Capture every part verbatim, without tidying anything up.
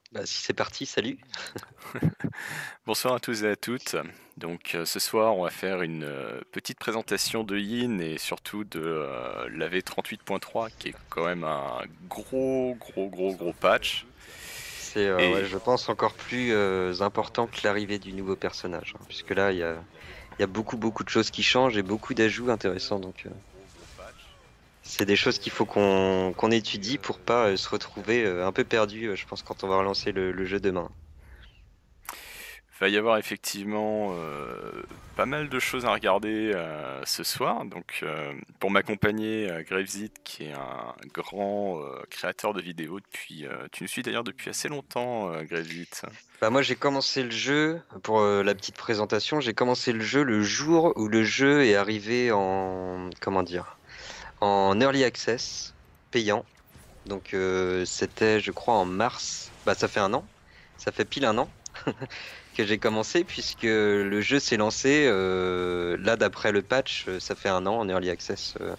Bah, si c'est parti, salut. Bonsoir à tous et à toutes. Donc euh, ce soir, on va faire une euh, petite présentation de Yin et surtout de euh, la V trente-huit point trois qui est quand même un gros gros gros gros patch. C'est, euh, ouais, Et je pense, encore plus euh, important que l'arrivée du nouveau personnage, hein, puisque là, il y a, il y a beaucoup, beaucoup de choses qui changent et beaucoup d'ajouts intéressants. Donc, euh, c'est des choses qu'il faut qu'on qu'on étudie pour pas euh, se retrouver euh, un peu perdu, euh, je pense, quand on va relancer le, le jeu demain. il va y avoir effectivement euh, pas mal de choses à regarder euh, ce soir. Donc euh, pour m'accompagner, euh, Gravesite qui est un grand euh, créateur de vidéos depuis... euh, tu nous suis d'ailleurs depuis assez longtemps, euh, Gravesite. Bah, moi, j'ai commencé le jeu, pour euh, la petite présentation, j'ai commencé le jeu le jour où le jeu est arrivé en, comment dire, en early access, payant. Donc euh, c'était, je crois, en mars. Bah ça fait un an. Ça fait pile un an que j'ai commencé puisque le jeu s'est lancé euh, là d'après le patch. euh, Ça fait un an en early access euh,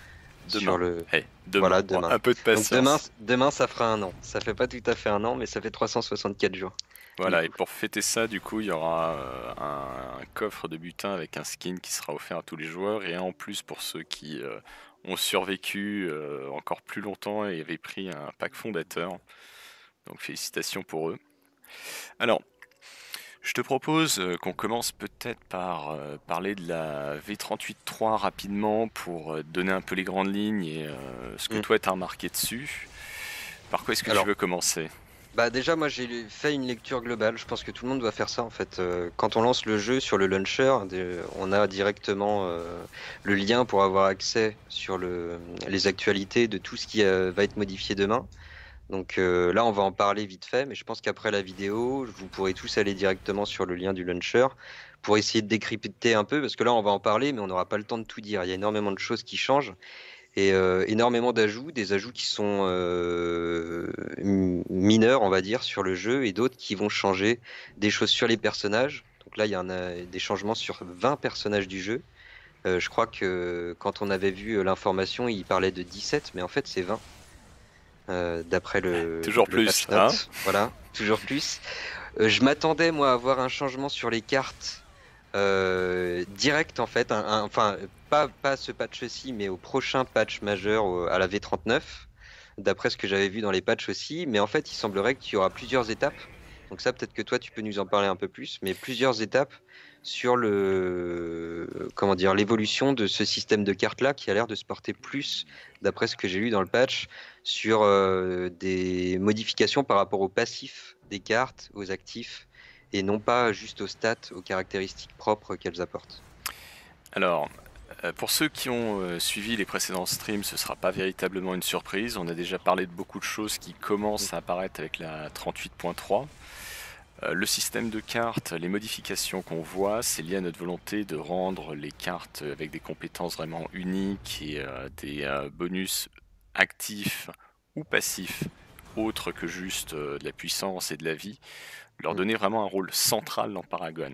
sur Demain. le. Hey, demain. Voilà, Bon, demain. un peu de Donc demain, patience. demain ça fera un an. Ça fait pas tout à fait un an, mais ça fait trois cent soixante-quatre jours du Voilà, et coup. pour fêter ça, du coup, il y aura euh, un, un coffre de butin avec un skin qui sera offert à tous les joueurs et un en plus pour ceux qui euh, ont survécu euh, encore plus longtemps et avaient pris un pack fondateur. Donc félicitations pour eux. Alors, je te propose euh, qu'on commence peut-être par euh, parler de la V trente-huit point trois rapidement pour euh, donner un peu les grandes lignes et euh, ce que Mm. toi t'as remarqué dessus. Par quoi est-ce que tu Alors, veux commencer? bah déjà moi j'ai fait une lecture globale. Je pense que tout le monde doit faire ça en fait. Euh, quand on lance le jeu sur le launcher, des- on a directement euh, le lien pour avoir accès sur le, les actualités de tout ce qui euh, va être modifié demain. Donc euh, là on va en parler vite fait, mais je pense qu'après la vidéo, vous pourrez tous aller directement sur le lien du launcher pour essayer de décrypter un peu, parce que là on va en parler, mais on n'aura pas le temps de tout dire. Il y a énormément de choses qui changent et euh, énormément d'ajouts, des ajouts qui sont euh, m- mineurs, on va dire, sur le jeu, et d'autres qui vont changer des choses sur les personnages. Donc là, il y en a des changements sur vingt personnages du jeu. Euh, je crois que quand on avait vu euh, l'information, il parlait de dix-sept, mais en fait, c'est vingt, euh, d'après le, Toujours le plus, patch hein? note. Voilà, toujours plus. Euh, je m'attendais, moi, à avoir un changement sur les cartes euh, direct, en fait. Un- un- enfin, pas, pas ce patch-ci, mais au prochain patch majeur, au- à la V trente-neuf, d'après ce que j'avais vu dans les patchs aussi. Mais en fait, il semblerait qu'il y aura plusieurs étapes. Donc ça, peut-être que toi, tu peux nous en parler un peu plus, mais plusieurs étapes sur le, comment dire, l'évolution de ce système de cartes-là qui a l'air de se porter plus, d'après ce que j'ai lu dans le patch, sur euh, des modifications par rapport aux passifs des cartes, aux actifs, et non pas juste aux stats, aux caractéristiques propres qu'elles apportent. Alors, euh, pour ceux qui ont euh, suivi les précédents streams, ce sera pas véritablement une surprise. On a déjà parlé de beaucoup de choses qui commencent à apparaître avec la trente-huit point trois. Euh, le système de cartes, les modifications qu'on voit, c'est lié à notre volonté de rendre les cartes avec des compétences vraiment uniques et euh, des euh, bonus actifs ou passifs, autres que juste euh, de la puissance et de la vie, leur Mm. donner vraiment un rôle central dans Paragon.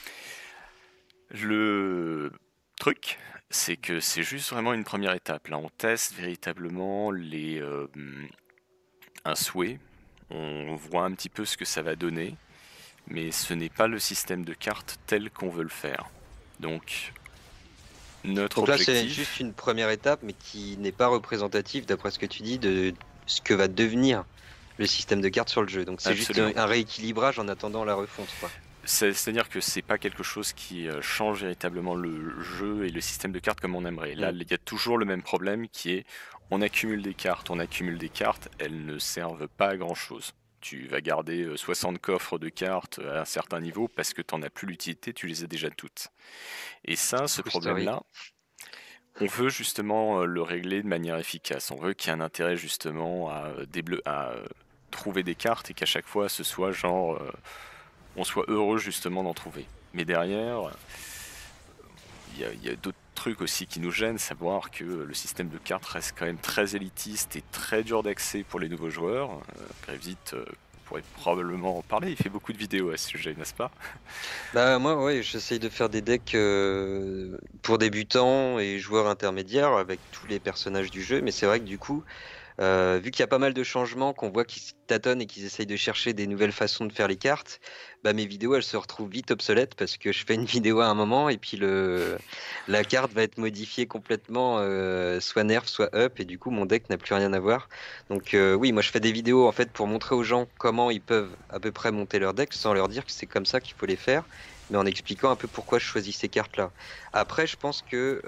Le truc, c'est que c'est juste vraiment une première étape. Là, on teste véritablement les, euh, un souhait. On voit un petit peu ce que ça va donner, mais ce n'est pas le système de cartes tel qu'on veut le faire. Donc, notre Donc là, c'est juste objectif, une première étape, mais qui n'est pas représentative, d'après ce que tu dis, de ce que va devenir le système de cartes sur le jeu. Donc c'est juste un absolument. un rééquilibrage en attendant la refonte, quoi. C'est- C'est-à-dire que c'est pas quelque chose qui euh, change véritablement le jeu et le système de cartes comme on aimerait. Là, Mm. il y a toujours le même problème qui est on accumule des cartes, on accumule des cartes, elles ne servent pas à grand chose. Tu vas garder euh, soixante coffres de cartes à un certain niveau parce que tu n'en as plus l'utilité, tu les as déjà toutes. Et ça, ce True story. problème-là, on veut justement euh, le régler de manière efficace. On veut qu'il y ait un intérêt justement à, euh, débleu- à euh, trouver des cartes et qu'à chaque fois ce soit genre euh, on soit heureux justement d'en trouver. Mais derrière, il y a, il y a d'autres trucs aussi qui nous gênent, savoir que le système de cartes reste quand même très élitiste et très dur d'accès pour les nouveaux joueurs. Euh, Gravesite euh, pourrait probablement en parler, il fait beaucoup de vidéos à ce sujet, n'est-ce pas? Bah moi, ouais, j'essaye de faire des decks euh, pour débutants et joueurs intermédiaires avec tous les personnages du jeu, mais c'est vrai que du coup, Euh, vu qu'il y a pas mal de changements, qu'on voit qu'ils tâtonnent et qu'ils essayent de chercher des nouvelles façons de faire les cartes, bah mes vidéos elles se retrouvent vite obsolètes parce que je fais une vidéo à un moment et puis le la carte va être modifiée complètement, euh, soit nerf, soit up, et du coup mon deck n'a plus rien à voir. Donc euh, oui, moi je fais des vidéos en fait pour montrer aux gens comment ils peuvent à peu près monter leur deck sans leur dire que c'est comme ça qu'il faut les faire, mais en expliquant un peu pourquoi je choisis ces cartes-là. Après, je pense que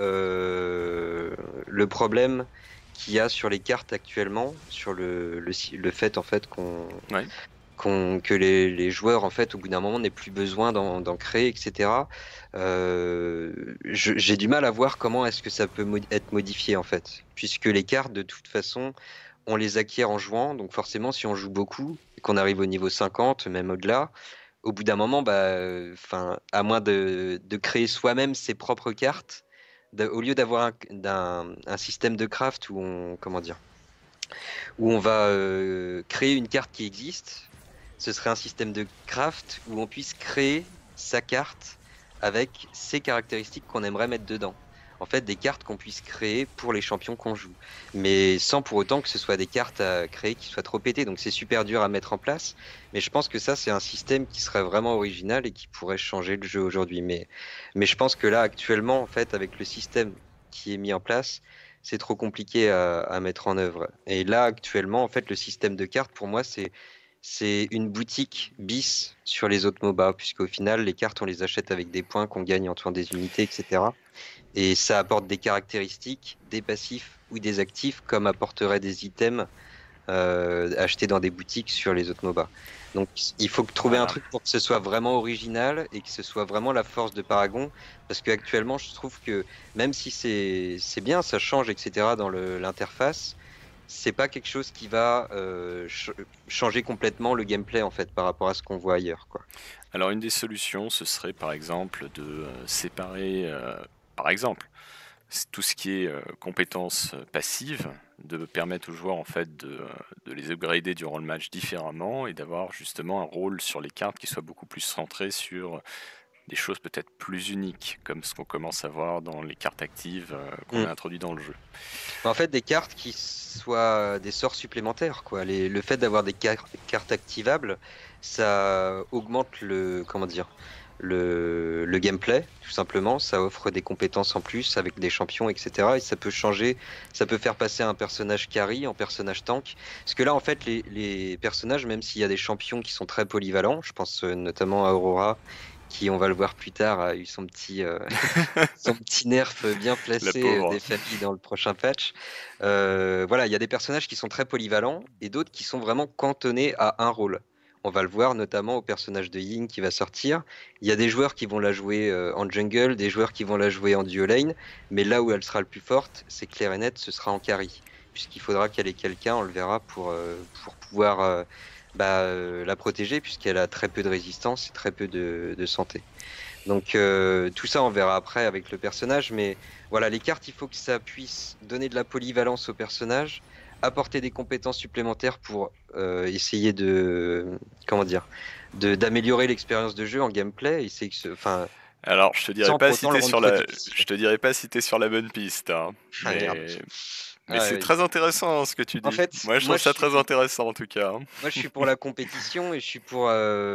euh, le problème qu'il y a sur les cartes actuellement, sur le, le, si- le fait en fait qu'on Ouais. qu'on- que les, les joueurs en fait au bout d'un moment n'aient plus besoin d'en d'en créer, et cetera. Euh, je- j'ai du mal à voir comment est-ce que ça peut mo- être modifié en fait, puisque les cartes de toute façon on les acquiert en jouant, donc forcément si on joue beaucoup et qu'on arrive au niveau cinquante, même au-delà, au bout d'un moment, bah, enfin, à moins de, de créer soi-même ses propres cartes, de- au lieu d'avoir un, d'un- un système de craft où on, comment dire, où on va euh, créer une carte qui existe, ce serait un système de craft où on puisse créer sa carte avec ses caractéristiques qu'on aimerait mettre dedans. En fait, des cartes qu'on puisse créer pour les champions qu'on joue, mais sans pour autant que ce soit des cartes à créer qui soient trop pétées. Donc c'est super dur à mettre en place, mais je pense que ça, c'est un système qui serait vraiment original et qui pourrait changer le jeu aujourd'hui. Mais, mais je pense que là, actuellement, en fait, avec le système qui est mis en place, c'est trop compliqué à, à mettre en œuvre. Et là, actuellement, en fait, le système de cartes, pour moi, c'est c'est une boutique bis sur les autres MOBA, puisqu'au final, les cartes, on les achète avec des points qu'on gagne en tuant des unités, et cetera. Et ça apporte des caractéristiques, des passifs ou des actifs, comme apporteraient des items euh, achetés dans des boutiques sur les autres MOBA. Donc, il faut que- trouver un Voilà. truc pour que ce soit vraiment original et que ce soit vraiment la force de Paragon, parce qu'actuellement, je trouve que même si c'est c'est bien, ça change, et cetera dans le- l'interface, c'est pas quelque chose qui va euh, ch- changer complètement le gameplay en fait par rapport à ce qu'on voit ailleurs, quoi. Alors une des solutions, ce serait par exemple de euh, séparer, euh, par exemple, c- tout ce qui est euh, compétences euh, passives, de permettre aux joueurs en fait de, euh, de les upgrader durant le match différemment et d'avoir justement un rôle sur les cartes qui soit beaucoup plus centré sur des choses peut-être plus uniques, comme ce qu'on commence à voir dans les cartes actives euh, qu'on Mm. a introduites dans le jeu. En fait, des cartes qui soient des sorts supplémentaires, quoi. Les- le fait d'avoir des car- cartes activables, ça augmente le, comment dire, le, le gameplay, tout simplement. Ça offre des compétences en plus avec des champions, et cetera. Et ça peut changer, ça peut faire passer un personnage carry en personnage tank. Parce que là, en fait, les, les personnages, même s'il y a des champions qui sont très polyvalents, je pense euh, notamment à Aurora, qui, on va le voir plus tard, a eu son petit, euh, son petit nerf bien La placé euh, pauvre. des familles dans le prochain patch. Euh, voilà, il y a des personnages qui sont très polyvalents et d'autres qui sont vraiment cantonnés à un rôle. On va le voir notamment au personnage de Ying qui va sortir. Il y a des joueurs qui vont la jouer euh, en jungle, des joueurs qui vont la jouer en duo lane, mais là où elle sera le plus forte, c'est clair et net, ce sera en carry. Puisqu'il faudra qu'elle ait quelqu'un, on le verra, pour, euh, pour pouvoir euh, bah, euh, la protéger, puisqu'elle a très peu de résistance et très peu de, de santé. Donc euh, tout ça, on verra après avec le personnage, mais voilà, les cartes, il faut que ça puisse donner de la polyvalence au personnage, apporter des compétences supplémentaires pour euh, essayer de, comment dire, de d'améliorer l'expérience de jeu en gameplay, essayer que ce, enfin, Alors, je te dirais sans pour pas si autant le t'es rendre sur trop la, difficile. je te dirais pas si t'es sur la bonne piste, hein. Ah merde. Mais, mais Ah, c'est oui. très intéressant hein, ce que tu En dis. fait, Moi, je moi trouve je ça très suis, intéressant en tout cas, hein. moi je suis pour la compétition et je suis pour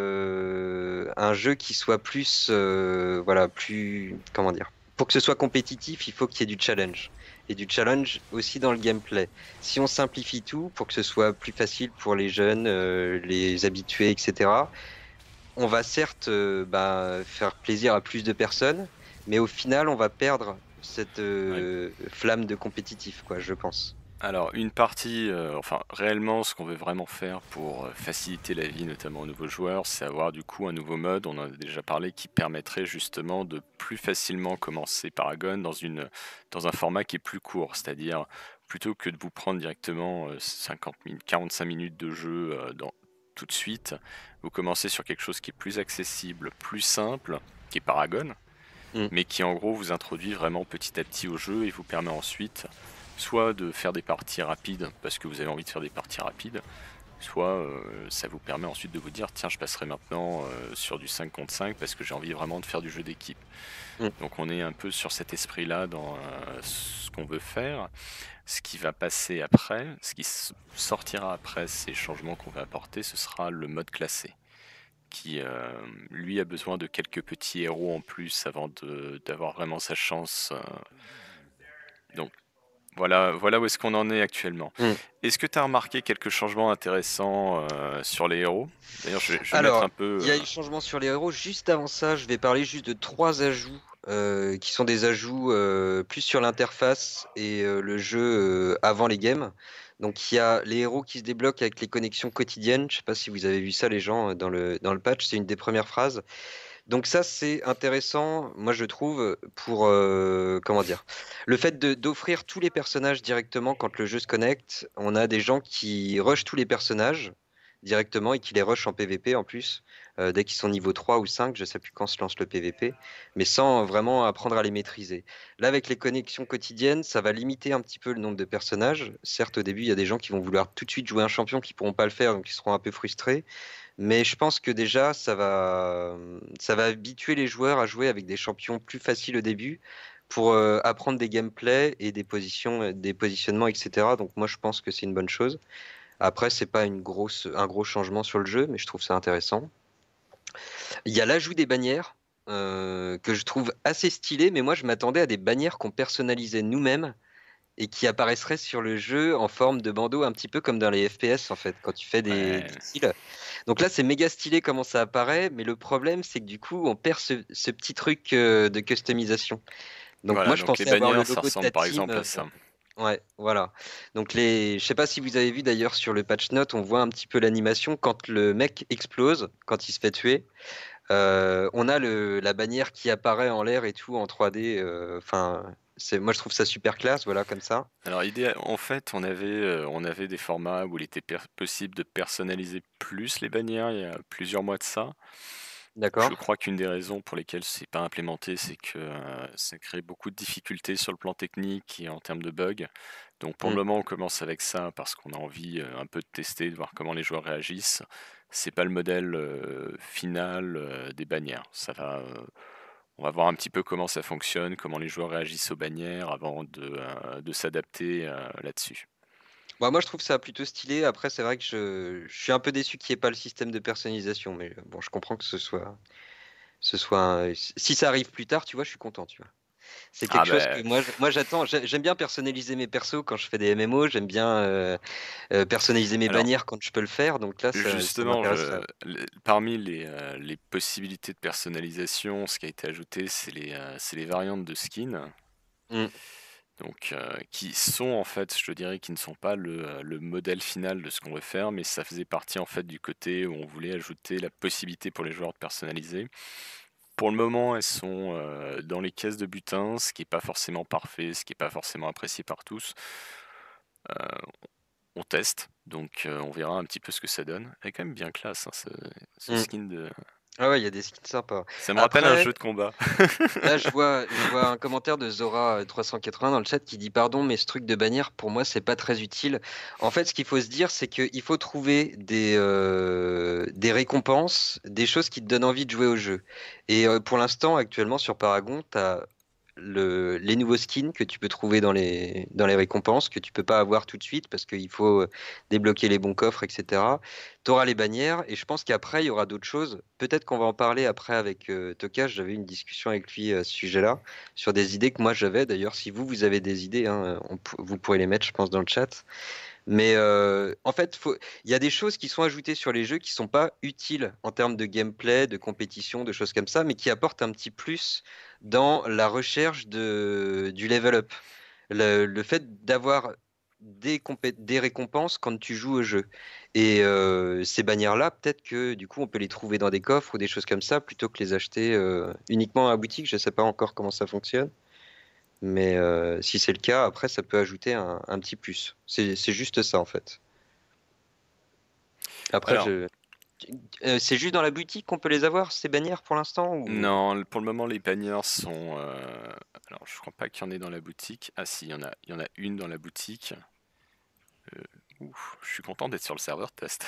euh, un jeu qui soit plus, euh, voilà, plus, comment dire. Pour que ce soit compétitif, il faut qu'il y ait du challenge. Et du challenge aussi dans le gameplay. Si on simplifie tout pour que ce soit plus facile pour les jeunes, euh, les habitués, et cetera, on va certes euh, bah, faire plaisir à plus de personnes, mais au final, on va perdre cette Ouais. euh, flamme de compétitif, quoi, je pense. Alors, une partie, euh, enfin, réellement, ce qu'on veut vraiment faire pour euh, faciliter la vie, notamment aux nouveaux joueurs, c'est avoir du coup un nouveau mode, on en a déjà parlé, qui permettrait justement de plus facilement commencer Paragon dans une, dans un format qui est plus court, c'est-à-dire plutôt que de vous prendre directement euh, cinquante minutes, quarante-cinq minutes de jeu euh, dans, tout de suite, vous commencez sur quelque chose qui est plus accessible, plus simple, qui est Paragon, Mm. mais qui en gros vous introduit vraiment petit à petit au jeu et vous permet ensuite soit de faire des parties rapides parce que vous avez envie de faire des parties rapides, soit euh, ça vous permet ensuite de vous dire tiens, je passerai maintenant euh, sur du cinq contre cinq parce que j'ai envie vraiment de faire du jeu d'équipe. Mm. Donc on est un peu sur cet esprit-là dans euh, ce qu'on veut faire. Ce qui va passer après, ce qui sortira après ces changements qu'on va apporter, ce sera le mode classé, qui euh, lui a besoin de quelques petits héros en plus avant de- d'avoir vraiment sa chance. euh. Donc voilà, voilà où est-ce qu'on en est actuellement. Mm. Est-ce que tu as remarqué quelques changements intéressants euh, sur les héros? D'ailleurs, je vais, je vais mettre Alors, un peu. il y a euh, eu changement sur les héros. Juste avant ça, je vais parler juste de trois ajouts euh, qui sont des ajouts euh, plus sur l'interface et euh, le jeu euh, avant les games. Donc, il y a les héros qui se débloquent avec les connexions quotidiennes. Je sais pas si vous avez vu ça, les gens, euh, dans le, dans le patch. C'est une des premières phrases. Donc ça, c'est intéressant, moi je trouve, pour euh, comment dire, le fait de d'offrir tous les personnages directement quand le jeu se connecte. On a des gens qui rushent tous les personnages directement et qui les rushent en P V P en plus, euh, dès qu'ils sont niveau trois ou cinq, je sais plus quand se lance le P V P, mais sans vraiment apprendre à les maîtriser. Là, avec les connexions quotidiennes, ça va limiter un petit peu le nombre de personnages. Certes, au début, il y a des gens qui vont vouloir tout de suite jouer un champion qui pourront pas le faire, donc ils seront un peu frustrés. Mais je pense que déjà, ça va, ça va habituer les joueurs à jouer avec des champions plus faciles au début pour euh, apprendre des gameplays et des positions, des positionnements, et cetera. Donc moi, je pense que c'est une bonne chose. Après, c'est pas une grosse, un gros changement sur le jeu, mais je trouve ça intéressant. Il y a l'ajout des bannières euh, que je trouve assez stylé, mais moi, je m'attendais à des bannières qu'on personnalisait nous-mêmes et qui apparaîtraient sur le jeu en forme de bandeau, un petit peu comme dans les F P S en fait, quand tu fais des, ouais. des kills. Donc là, c'est méga stylé comment ça apparaît, mais le problème, c'est que du coup, on perd ce, ce petit truc euh, de customisation. Donc moi, Voilà, je donc les pensais avoir le bannières, ça logo de ressemble ta par team. exemple euh, à ça. ouais, voilà. Donc les, je sais pas si vous avez vu d'ailleurs sur le patch note, on voit un petit peu l'animation quand le mec explose, quand il se fait tuer. Euh, on a le, la bannière qui apparaît en l'air et tout en trois D. euh, Enfin, c'est, moi, je trouve ça super classe, voilà, comme ça. Alors, idéal- en fait, on avait, euh, on avait des formats où il était per- possible de personnaliser plus les bannières il y a plusieurs mois de ça. Je D'accord? crois qu'une des raisons pour lesquelles c'est pas implémenté, c'est que euh, ça crée beaucoup de difficultés sur le plan technique et en termes de bugs. Donc pour le Mm. moment, on commence avec ça parce qu'on a envie euh, un peu de tester, de voir comment les joueurs réagissent. C'est pas le modèle euh, final euh, des bannières. Ça va, euh, on va voir un petit peu comment ça fonctionne, comment les joueurs réagissent aux bannières avant de, euh, de s'adapter euh, là-dessus. Bah, moi, je trouve ça plutôt stylé. Après, c'est vrai que je, je suis un peu déçu qu'il n'y ait pas le système de personnalisation. Mais euh, bon, je comprends que ce soit, ce soit un- si ça arrive plus tard, tu vois, je suis content, tu vois. C'est Ah quelque chose que ben, moi, je- moi j'attends. J'ai- J'aime bien personnaliser mes persos quand je fais des M M O. J'aime bien euh, euh, personnaliser mes alors bannières quand je peux le faire. Donc là, ça, ça justement, je, m'intéresserait. le- parmi les, euh, les possibilités de personnalisation, ce qui a été ajouté, c'est les, euh, c'est les variantes de skins. Mm. Donc, euh, qui sont en fait, je te dirais, qui ne sont pas le, euh, le modèle final de ce qu'on veut faire, mais ça faisait partie en fait du côté où on voulait ajouter la possibilité pour les joueurs de personnaliser. Pour le moment, elles sont euh, dans les caisses de butin, ce qui n'est pas forcément parfait, ce qui n'est pas forcément apprécié par tous. Euh, on teste, donc euh, on verra un petit peu ce que ça donne. Elle est quand même bien classe, hein, ce, ce Mm. skin de. Ah ouais, il y a des skins sympas. Ça me rappelle un Après, jeu de combat. là, je vois, je vois un commentaire de Zora euh, trois cent quatre-vingts dans le chat qui dit pardon, mais ce truc de bannière, pour moi, c'est pas très utile. En fait, ce qu'il faut se dire, c'est qu'il faut trouver des, euh, des récompenses, des choses qui te donnent envie de jouer au jeu. Et euh, pour l'instant, actuellement, sur Paragon, tu as le, les nouveaux skins que tu peux trouver dans les, dans les récompenses, que tu peux pas avoir tout de suite parce qu'il faut euh, débloquer les bons coffres, et cetera. Tu auras les bannières et je pense qu'après, il y aura d'autres choses. Peut-être qu'on va en parler après avec euh, Tokash. J'avais une discussion avec lui à ce sujet-là, sur des idées que moi j'avais. D'ailleurs, si vous, vous avez des idées, hein, on pou- vous pourrez les mettre, je pense, dans le chat. Mais euh, en fait, faut- il y a des choses qui sont ajoutées sur les jeux qui sont pas utiles en termes de gameplay, de compétition, de choses comme ça, mais qui apportent un petit plus dans la recherche de, du level up. Le, le fait d'avoir des, compé- des récompenses quand tu joues au jeu. Et euh, ces bannières-là, peut-être que du coup, on peut les trouver dans des coffres ou des choses comme ça, plutôt que les acheter euh, uniquement à la boutique. Je sais pas encore comment ça fonctionne. Mais euh, si c'est le cas, après, ça peut ajouter un, un petit plus. C'est c'est juste ça, en fait. Après, Alors, je... euh, c'est juste dans la boutique qu'on peut les avoir, ces bannières, pour l'instant, ou... non, pour le moment, les bannières sont. euh, Alors, je crois pas qu'il y en ait dans la boutique. Ah, si, il y en a, il y en a une dans la boutique. Ouf, je suis content d'être sur le serveur test.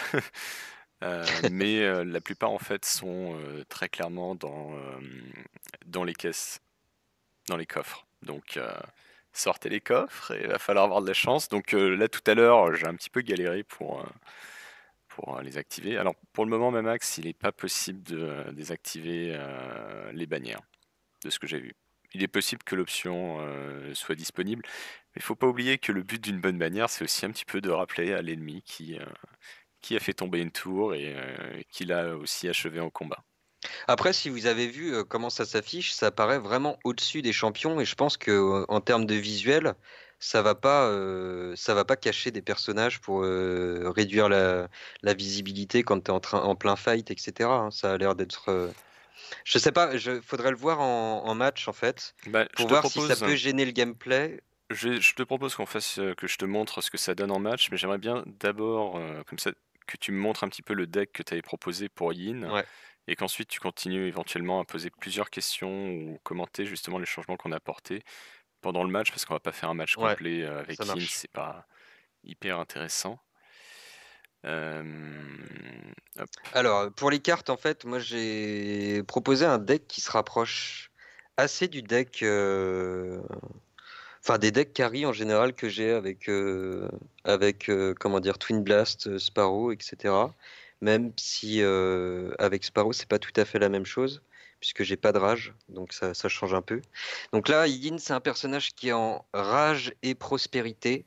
Euh, mais euh, la plupart en fait sont euh, très clairement dans, euh, dans les caisses, dans les coffres. Donc euh, sortez les coffres et il va falloir avoir de la chance. Donc euh, là tout à l'heure j'ai un petit peu galéré pour, euh, pour euh, les activer. Alors pour le moment Mamax il n'est pas possible de euh, désactiver euh, les bannières, de ce que j'ai vu. Il est possible que l'option euh, soit disponible, mais il faut pas oublier que le but d'une bonne bannière c'est aussi un petit peu de rappeler à l'ennemi qui, euh, qui a fait tomber une tour et euh, qui l'a aussi achevé en combat. Après, si vous avez vu euh, comment ça s'affiche, ça paraît vraiment au-dessus des champions et je pense que euh, en termes de visuel, ça va pas, euh, ça va pas cacher des personnages pour euh, réduire la, la visibilité quand tu es en train, en plein fight, et cetera, hein. Ça a l'air d'être. euh, Je sais pas, je faudrait le voir en, en match en fait Bah, je pour te voir si ça propose, peut gêner le gameplay. je, je te propose qu'on fasse, euh, que je te montre ce que ça donne en match, mais j'aimerais bien d'abord, euh, comme ça, que tu me montres un petit peu le deck que tu avais proposé pour Yin, Ouais, et qu'ensuite tu continues éventuellement à poser plusieurs questions ou commenter justement les changements qu'on a apportés pendant le match, parce qu'on va pas faire un match ouais, complet euh, ça avec Yin, marche. c'est pas hyper intéressant. Euh, hop. Alors, pour les cartes, en fait, moi j'ai proposé un deck qui se rapproche assez du deck. euh, Enfin, des decks carry en général que j'ai avec, euh, avec euh, comment dire, Twin Blast, euh, Sparrow, et cetera. Même si euh, avec Sparrow, c'est pas tout à fait la même chose, puisque j'ai pas de rage, donc ça, ça change un peu. Donc là, Yin, c'est un personnage qui est en rage et prospérité.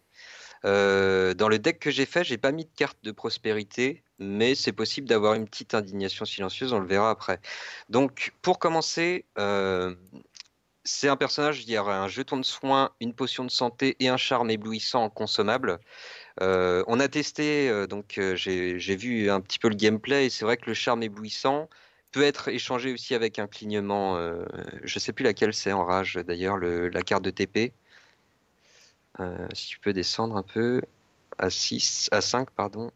Euh, dans le deck que j'ai fait, j'ai pas mis de carte de prospérité, mais c'est possible d'avoir une petite indignation silencieuse, on le verra après. Donc, pour commencer, euh, c'est un personnage, il y aura un jeton de soin, une potion de santé et un charme éblouissant en consommable. Euh, on a testé, euh, donc euh, j'ai j'ai vu un petit peu le gameplay et c'est vrai que le charme éblouissant peut être échangé aussi avec un clignement. Euh, je sais plus laquelle c'est en rage d'ailleurs, le- la carte de T P. Euh, si tu peux descendre un peu à six, à cinq, pardon.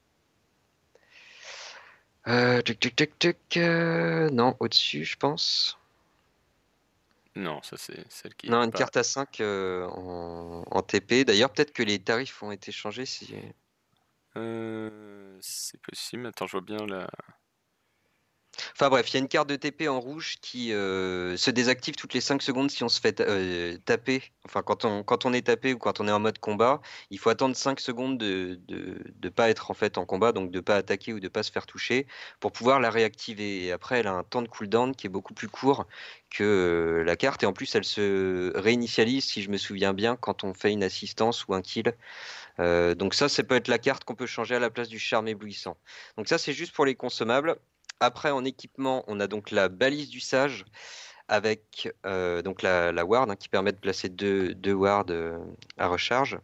Euh, tuc, tuc, tuc, tuc, euh, non, au-dessus, je pense. Non, ça c'est celle qui Non, est une pas. carte à cinq euh, en, en T P. D'ailleurs, peut-être que les tarifs ont été changés si. Euh, c'est possible. Attends, je vois bien la. Enfin bref, il y a une carte de T P en rouge qui euh, se désactive toutes les cinq secondes si on se fait ta- euh, taper. Enfin, quand on, quand on est tapé ou quand on est en mode combat, il faut attendre cinq secondes de de, de pas être en fait en combat, donc de pas attaquer ou de pas se faire toucher, pour pouvoir la réactiver. Et après, elle a un temps de cooldown qui est beaucoup plus court que euh, la carte. Et en plus, elle se réinitialise, si je me souviens bien, quand on fait une assistance ou un kill. Euh, donc ça, ça peut être la carte qu'on peut changer à la place du charme éblouissant. Donc ça, c'est juste pour les consommables. Après, en équipement, on a donc la balise du sage avec euh, donc la, la ward hein, qui permet de placer deux, deux wards euh, à recharge.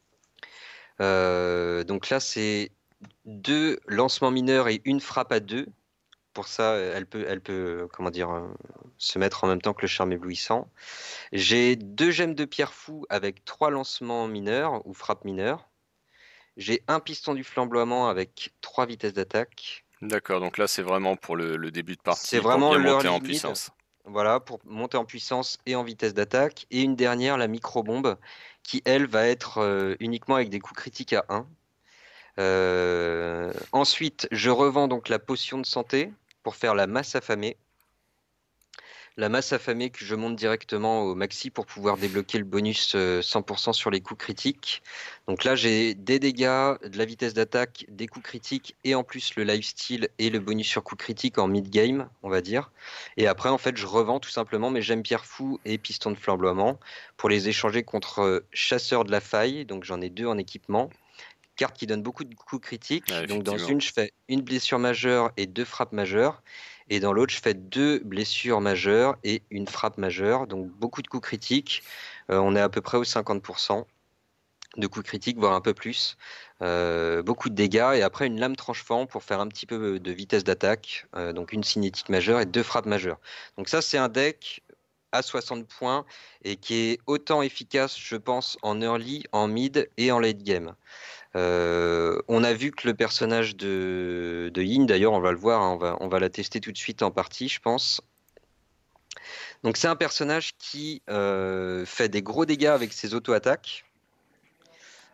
Euh, donc là, c'est deux lancements mineurs et une frappe à deux. Pour ça, elle peut, elle peut, comment dire, euh, se mettre en même temps que le charme éblouissant. J'ai deux gemmes de pierre fou avec trois lancements mineurs ou frappes mineures. J'ai un piston du flamboiement avec trois vitesses d'attaque. D'accord, donc là c'est vraiment pour le, le début de C'est partie, pour vraiment bien leur monter en limite, puissance. voilà, pour monter en puissance et en vitesse d'attaque. Et une dernière, la micro-bombe, qui elle va être euh, uniquement avec des coups critiques à un. Euh, ensuite, je revends donc la potion de santé pour faire la masse affamée. La masse affamée que je monte directement au maxi pour pouvoir débloquer le bonus euh, cent pour cent sur les coups critiques. Donc là, j'ai des dégâts, de la vitesse d'attaque, des coups critiques et en plus le lifesteal et le bonus sur coups critiques en mid-game, on va dire. Et après, en fait, je revends tout simplement mes gemmes pierre fou et piston de flamboiement pour les échanger contre euh, chasseur de la faille. Donc j'en ai deux en équipement. Carte qui donne beaucoup de coups Ouais, critiques. Donc dans effectivement. une, je fais une blessure majeure et deux frappes majeures. Et dans l'autre, je fais deux blessures majeures et une frappe majeure. Donc beaucoup de coups critiques. Euh, on est à peu près au cinquante pour cent de coups critiques, voire un peu plus. Euh, beaucoup de dégâts. Et après, une lame tranche-fend pour faire un petit peu de vitesse d'attaque. Euh, donc une cinétique majeure et deux frappes majeures. Donc ça, c'est un deck à soixante points et qui est autant efficace, je pense, en early, en mid et en late game. Euh, on a vu que le personnage de, de Yin, d'ailleurs, on va le voir, hein, on va, on va la tester tout de suite en partie, je pense. Donc c'est un personnage qui euh, fait des gros dégâts avec ses auto-attaques,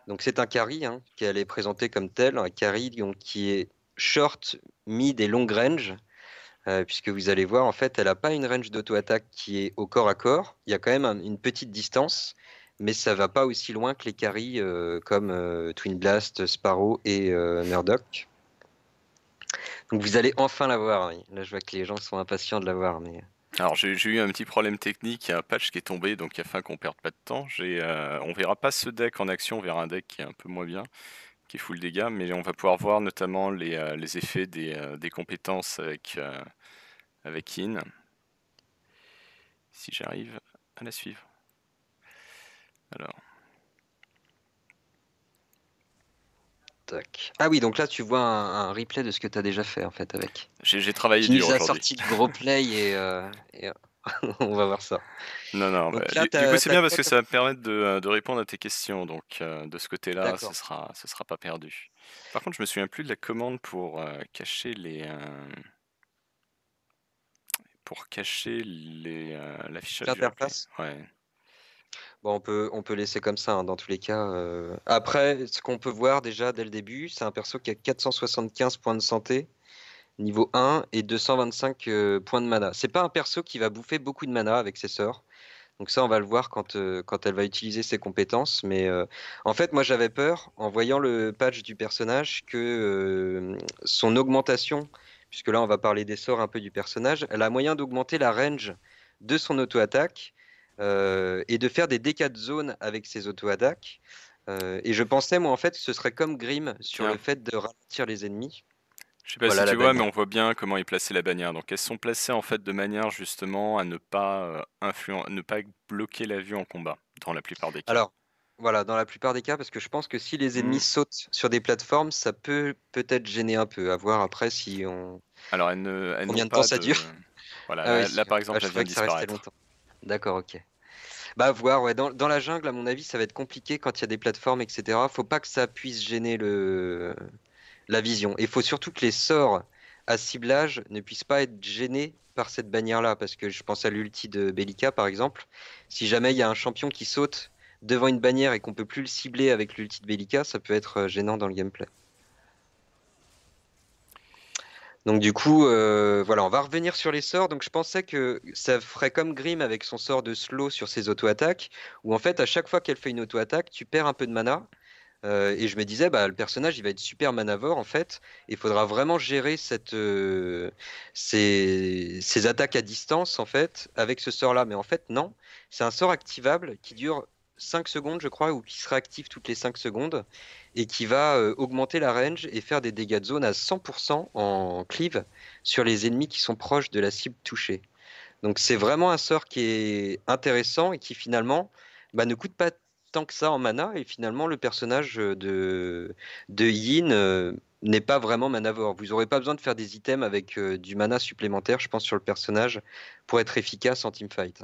Donc c'est un carry hein, qu'elle est présentée comme tel, un carry donc, qui est short, mid et long range, euh, puisque vous allez voir, en fait, elle n'a pas une range d'auto-attaque qui est au corps à corps. Il y a quand même un- une petite distance, mais ça va pas aussi loin que les carries euh, comme euh, Twin Blast, Sparrow et euh, Murdoch. Donc vous allez enfin la voir. Oui. Là, je vois que les gens sont impatients de la voir, mais Alors j'ai j'ai eu un petit problème technique, il y a un patch qui est tombé, donc afin qu'on perde pas de temps, j'ai, euh, on verra pas ce deck en action, on verra un deck qui est un peu moins bien, qui est full dégâts, mais on va pouvoir voir notamment les, euh, les effets des, euh, des compétences avec, euh, avec In, si j'arrive à la suivre. Alors, tac. Ah oui, donc là, tu vois un, un replay de ce que tu as déjà fait, en fait, avec. j'ai j'ai travaillé Tu dur nous as aujourd'hui. sorti le gros play et, euh, et, euh, on va voir ça. Non, non, bah, Donc là, du, tu du coup as c'est bien parce quoi que comme... ça va me permettre de, euh, de répondre à tes questions, donc euh, de ce côté-là, ce D'accord. sera, ce sera pas perdu. Par contre, je me souviens plus de la commande pour euh, cacher les... euh, pour cacher les, euh, l'affichage du replay. L'interface. Ouais. Bon, on peut, on peut laisser comme ça, hein, dans tous les cas. euh. Après, ce qu'on peut voir déjà dès le début, c'est un perso qui a quatre cent soixante-quinze points de santé, niveau un, et deux cent vingt-cinq euh, points de mana. C'est pas un perso qui va bouffer beaucoup de mana avec ses sorts. Donc ça, on va le voir quand, euh, quand elle va utiliser ses compétences. Mais euh, en fait, moi, j'avais peur, en voyant le patch du personnage, que euh, son augmentation, puisque là, on va parler des sorts un peu du personnage, elle a moyen d'augmenter la range de son auto-attaque euh, et de faire des dégâts de zone avec ses auto-attaques. Euh, et je pensais, moi, en fait, que ce serait comme Grim sur le Tiens, fait de ralentir les ennemis. je sais pas si Voilà tu la vois, mais bannière. on voit bien comment est placée la bannière. Donc elles sont placées en fait de manière justement à ne pas euh, influen- ne pas bloquer la vue en combat, dans la plupart des cas. Alors, voilà, dans la plupart des cas, parce que je pense que si les Hmm. ennemis sautent sur des plateformes, ça peut peut-être gêner un peu. À voir après si on... Alors elles ne, elles n'ont combien de temps pas ça de. dure. Voilà, Ah oui, là, là, par ah, exemple, je elle vient trouvais de que ça restait disparaître. longtemps. D'accord, ok. Bah, à voir, ouais. Dans, dans la jungle, à mon avis, ça va être compliqué quand il y a des plateformes, et cetera. Faut pas que ça puisse gêner le... la vision. Et il faut surtout que les sorts à ciblage ne puissent pas être gênés par cette bannière-là, parce que je pense à l'ulti de Bellica, par exemple. Si jamais il y a un champion qui saute devant une bannière et qu'on peut plus le cibler avec l'ulti de Bellica, ça peut être euh, gênant dans le gameplay. Donc du coup, euh, voilà, on va revenir sur les sorts. Donc je pensais que ça ferait comme Grim avec son sort de slow sur ses auto-attaques, où en fait à chaque fois qu'elle fait une auto-attaque, tu perds un peu de mana. Euh, et je me disais, bah, le personnage, il va être super manavore en fait. Il faudra vraiment gérer cette, euh, ces, ces attaques à distance en fait avec ce sort-là. Mais en fait, non. C'est un sort activable qui dure cinq secondes, je crois, ou qui sera actif toutes les cinq secondes et qui va euh, augmenter la range et faire des dégâts de zone à cent pour cent en cleave sur les ennemis qui sont proches de la cible touchée. Donc c'est vraiment un sort qui est intéressant et qui finalement bah, ne coûte pas tant que ça en mana et finalement le personnage de, de Yin euh, n'est pas vraiment manavore. Vous n'aurez pas besoin de faire des items avec euh, du mana supplémentaire, je pense, sur le personnage pour être efficace en teamfight.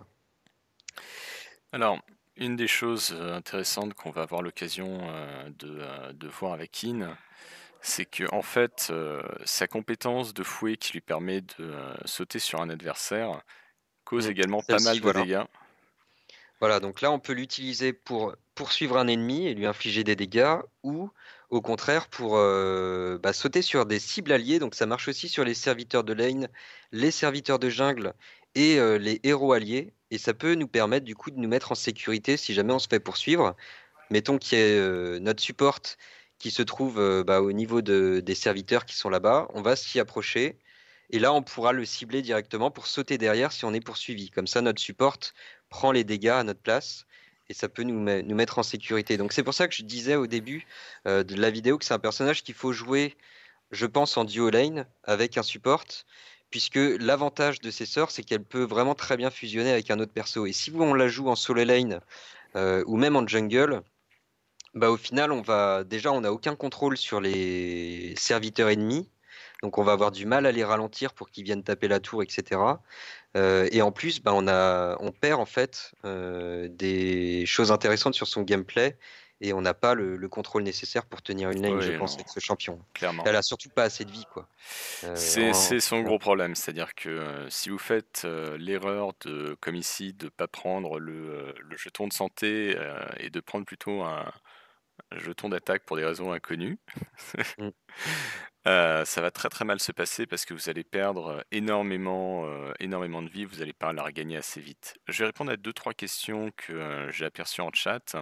Alors, une des choses euh, intéressantes qu'on va avoir l'occasion euh, de, euh, de voir avec In, c'est que en fait, euh, sa compétence de fouet qui lui permet de euh, sauter sur un adversaire cause Hmm. également pas Celle-ci, mal de voilà. dégâts. Voilà, donc là, on peut l'utiliser pour poursuivre un ennemi et lui infliger des dégâts, ou au contraire pour euh, bah, sauter sur des cibles alliées. Donc ça marche aussi sur les serviteurs de lane, les serviteurs de jungle et euh, les héros alliés. Et ça peut nous permettre du coup de nous mettre en sécurité si jamais on se fait poursuivre. Mettons qu'il y ait euh, notre support qui se trouve euh, bah, au niveau de- des serviteurs qui sont là-bas. On va s'y approcher. Et là, on pourra le cibler directement pour sauter derrière si on est poursuivi. Comme ça, notre support prend les dégâts à notre place et ça peut nous, met- nous mettre en sécurité. Donc c'est pour ça que je disais au début euh, de la vidéo que c'est un personnage qu'il faut jouer, je pense, en duo lane avec un support, puisque l'avantage de ses sorts, c'est qu'elle peut vraiment très bien fusionner avec un autre perso. Et si vous, on la joue en solo lane euh, ou même en jungle, bah au final, on va déjà, on n'a aucun contrôle sur les serviteurs ennemis. Donc on va avoir du mal à les ralentir pour qu'ils viennent taper la tour, et cetera. Euh, et en plus, bah, on a, on perd en fait euh, des choses intéressantes sur son gameplay et on n'a pas le, le contrôle nécessaire pour tenir une lane, je Oui, pense, non, avec ce champion. clairement. Elle a surtout pas assez de vie, quoi. Euh, C'est en- c'est son gros problème, c'est-à-dire que euh, si vous faites euh, l'erreur de, comme ici, de pas prendre le, euh, le jeton de santé euh, et de prendre plutôt un, jeton d'attaque pour des raisons inconnues. Mm. Euh, ça va très très mal se passer parce que vous allez perdre énormément, euh, énormément de vie, vous n'allez pas la regagner assez vite. Je vais répondre à deux trois questions que euh, j'ai aperçues en chat.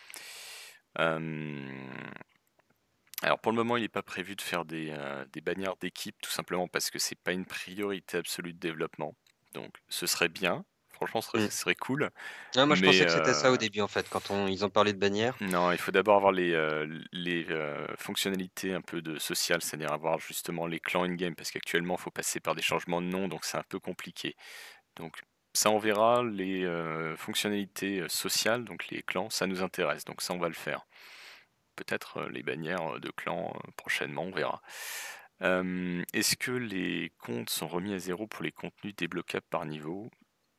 Euh, alors pour le moment, il n'est pas prévu de faire des, euh, des bannières d'équipe, tout simplement parce que c'est pas une priorité absolue de développement. Donc ce serait bien, franchement, ce serait, Mm. ce serait cool, Ah, moi, je mais pensais que c'était ça au euh, début, en fait, quand on, ils ont parlé de bannière. non, il faut d'abord avoir les, euh, les euh, fonctionnalités un peu de social, c'est-à-dire avoir justement les clans in-game, parce qu'actuellement, il faut passer par des changements de nom, donc c'est un peu compliqué. Donc ça, on verra. Les euh, fonctionnalités euh, sociales, donc les clans, ça nous intéresse, donc ça, on va le faire. Peut-être euh, les bannières euh, de clans euh, prochainement, on verra. Euh, Est-ce que les comptes sont remis à zéro pour les contenus débloquables par niveau?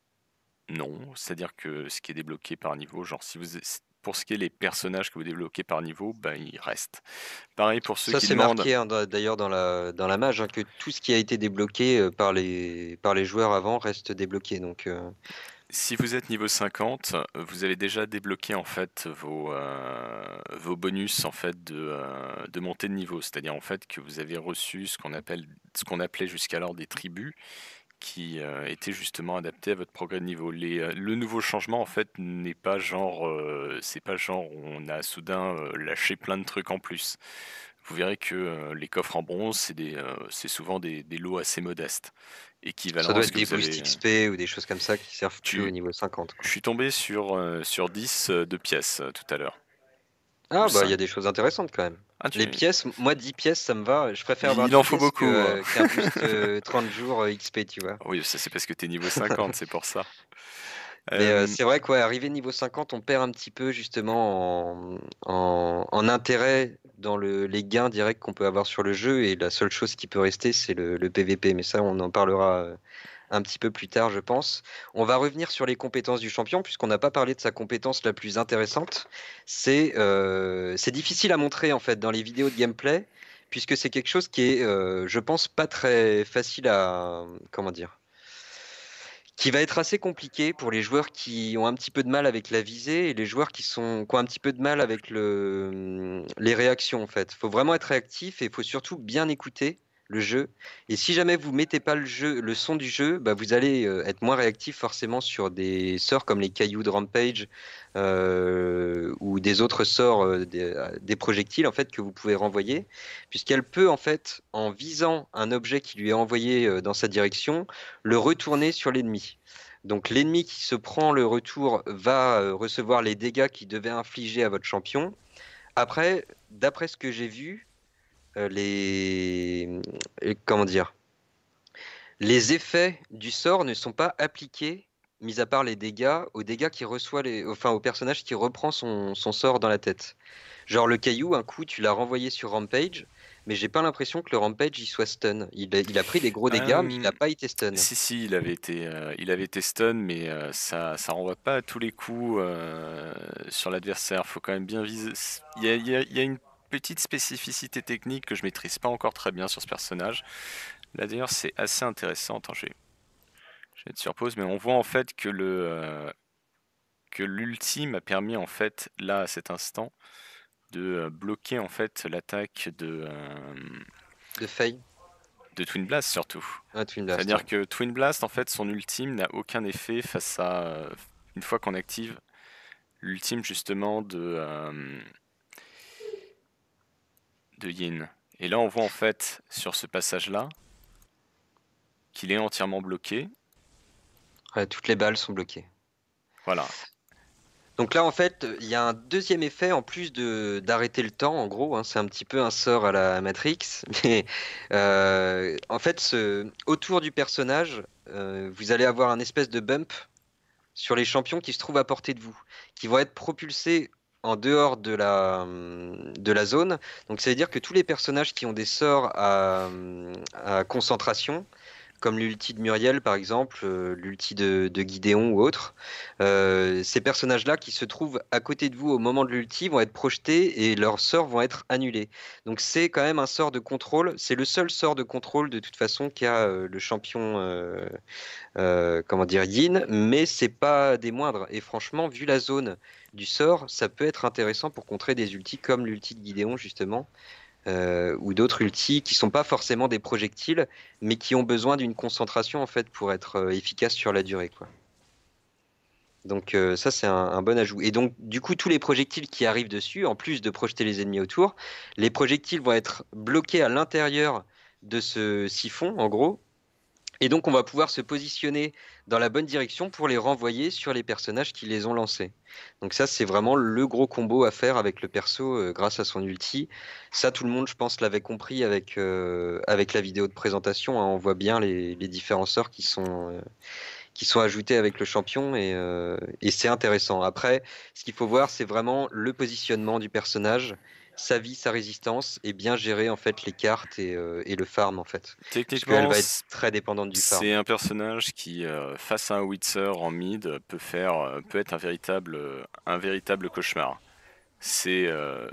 Non, c'est-à-dire que ce qui est débloqué par niveau, genre si vous, pour ce qui est les personnages que vous débloquez par niveau, ben ils restent. Pareil pour ceux Ça, qui c'est demandent, marqué hein, dans- d'ailleurs dans la, dans la mage, hein, que tout ce qui a été débloqué euh, par les, par les joueurs avant reste débloqué. Donc, euh, si vous êtes niveau cinquante, vous avez déjà débloqué en fait vos, euh, vos bonus en fait de, euh, de montée de niveau. C'est-à-dire en fait que vous avez reçu ce qu'on appelle, ce qu'on appelait jusqu'alors des tribus, qui euh, étaient justement adaptés à votre progrès de niveau. Les, euh, le nouveau changement en fait n'est pas genre, euh, c'est pas genre on a soudain euh, lâché plein de trucs en plus. Vous verrez que euh, les coffres en bronze, c'est des, euh, c'est souvent des, des lots assez modestes, ça équivalents à doit ce être que des vous boosts avez. X P ou des choses comme ça qui servent plus au Tu, niveau cinquante, je quoi. suis tombé sur, euh, sur dix euh, de pièces euh, tout à l'heure, ou Ah, bah, il y a cinq. des choses intéressantes quand même. Ah, tu... Les pièces, moi, dix pièces, ça me va. Je préfère avoir Il dix en faut pièces que, beaucoup, hein. euh, qu'un boost euh, trente jours euh, X P, tu vois. Oui, ça c'est parce que tu es niveau cinquante, c'est pour ça. Mais euh, Euh, c'est vrai qu'arriver arrivé niveau cinquante, on perd un petit peu justement en, en- en intérêt dans le, les gains directs qu'on peut avoir sur le jeu. Et la seule chose qui peut rester, c'est le, le P V P. Mais ça, on en parlera euh, un petit peu plus tard, je pense. On va revenir sur les compétences du champion, puisqu'on n'a pas parlé de sa compétence la plus intéressante. C'est euh, c'est difficile à montrer en fait dans les vidéos de gameplay, puisque c'est quelque chose qui est, euh, je pense, pas très facile à, comment dire, qui va être assez compliqué pour les joueurs qui ont un petit peu de mal avec la visée et les joueurs qui sont qui ont un petit peu de mal avec le les réactions en fait. Faut vraiment être réactif et il faut surtout bien écouter le jeu. Et si jamais vous mettez pas le jeu, le son du jeu, bah vous allez euh, être moins réactif forcément sur des sorts comme les cailloux de Rampage euh, ou des autres sorts, euh, des, des projectiles en fait que vous pouvez renvoyer, puisqu'elle peut en fait, en visant un objet qui lui est envoyé euh, dans sa direction, le retourner sur l'ennemi. Donc l'ennemi qui se prend le retour va euh, recevoir les dégâts qu'il devait infliger à votre champion. Après, d'après ce que j'ai vu, euh, les euh, comment dire, les effets du sort ne sont pas appliqués, mis à part les dégâts, aux dégâts qui reçoit les, enfin au personnage qui reprend son, son sort dans la tête. Genre le caillou, un coup tu l'as renvoyé sur Rampage, mais j'ai pas l'impression que le Rampage il soit stun. Il a, il a pris des gros dégâts, mais il euh, a pas été stun. Si, si, il avait été, euh, il avait été stun, mais euh, ça, ça renvoie pas à tous les coups euh, sur l'adversaire. Faut quand même bien viser. Il y a, il y a- il y a une petite spécificité technique que je maîtrise pas encore très bien sur ce personnage. Là d'ailleurs, c'est assez intéressant. Attends, je vais, je vais être sur pause, mais on voit en fait que le euh, que l'ultime a permis en fait là à cet instant de euh, bloquer en fait l'attaque de euh, De Faye. de Twin Blast surtout. Ah, Twin Blast, C'est-à-dire ouais. que Twin Blast, en fait, son ultime n'a aucun effet face à, euh, une fois qu'on active l'ultime justement de, euh, de Yin. Et là, on voit en fait sur ce passage-là qu'il est entièrement bloqué. Ouais, toutes les balles sont bloquées. Voilà. Donc là, en fait, il y a un deuxième effet en plus de d'arrêter le temps. En gros, hein, c'est un petit peu un sort à la Matrix, mais euh, en fait, ce, autour du personnage, euh, vous allez avoir un espèce de bump sur les champions qui se trouvent à portée de vous, qui vont être propulsés en dehors de la, de la zone. Donc ça veut dire que tous les personnages qui ont des sorts à, à concentration comme l'ulti de Muriel par exemple, euh, l'ulti de, de Gideon ou autre. Euh, ces personnages-là qui se trouvent à côté de vous au moment de l'ulti vont être projetés et leurs sorts vont être annulés. Donc c'est quand même un sort de contrôle. C'est le seul sort de contrôle de toute façon qu'a euh, le champion, euh, euh, comment dire, Yin, mais c'est pas des moindres. Et franchement, vu la zone du sort, ça peut être intéressant pour contrer des ultis comme l'ulti de Gideon justement euh, ou d'autres ultis qui sont pas forcément des projectiles, mais qui ont besoin d'une concentration en fait pour être euh, efficaces sur la durée, quoi. Donc euh, ça c'est un, un bon ajout. Et donc du coup tous les projectiles qui arrivent dessus, en plus de projeter les ennemis autour, les projectiles vont être bloqués à l'intérieur de ce siphon en gros. Et donc on va pouvoir se positionner dans la bonne direction pour les renvoyer sur les personnages qui les ont lancés. Donc ça c'est vraiment le gros combo à faire avec le perso euh, grâce à son ulti. Ça tout le monde je pense l'avait compris avec, euh, avec la vidéo de présentation, hein. On voit bien les, les différents sorts qui sont, euh, qui sont ajoutés avec le champion et, euh, et c'est intéressant. Après ce qu'il faut voir c'est vraiment le positionnement du personnage, sa vie, sa résistance et bien gérer en fait les cartes et, euh, et le farm en fait. Parce qu'elle Techniquement, va être c- très dépendante du c'est farm. un personnage qui, euh, face à un Wither en mid, peut faire, euh, peut être un véritable, euh, un véritable cauchemar. C'est euh,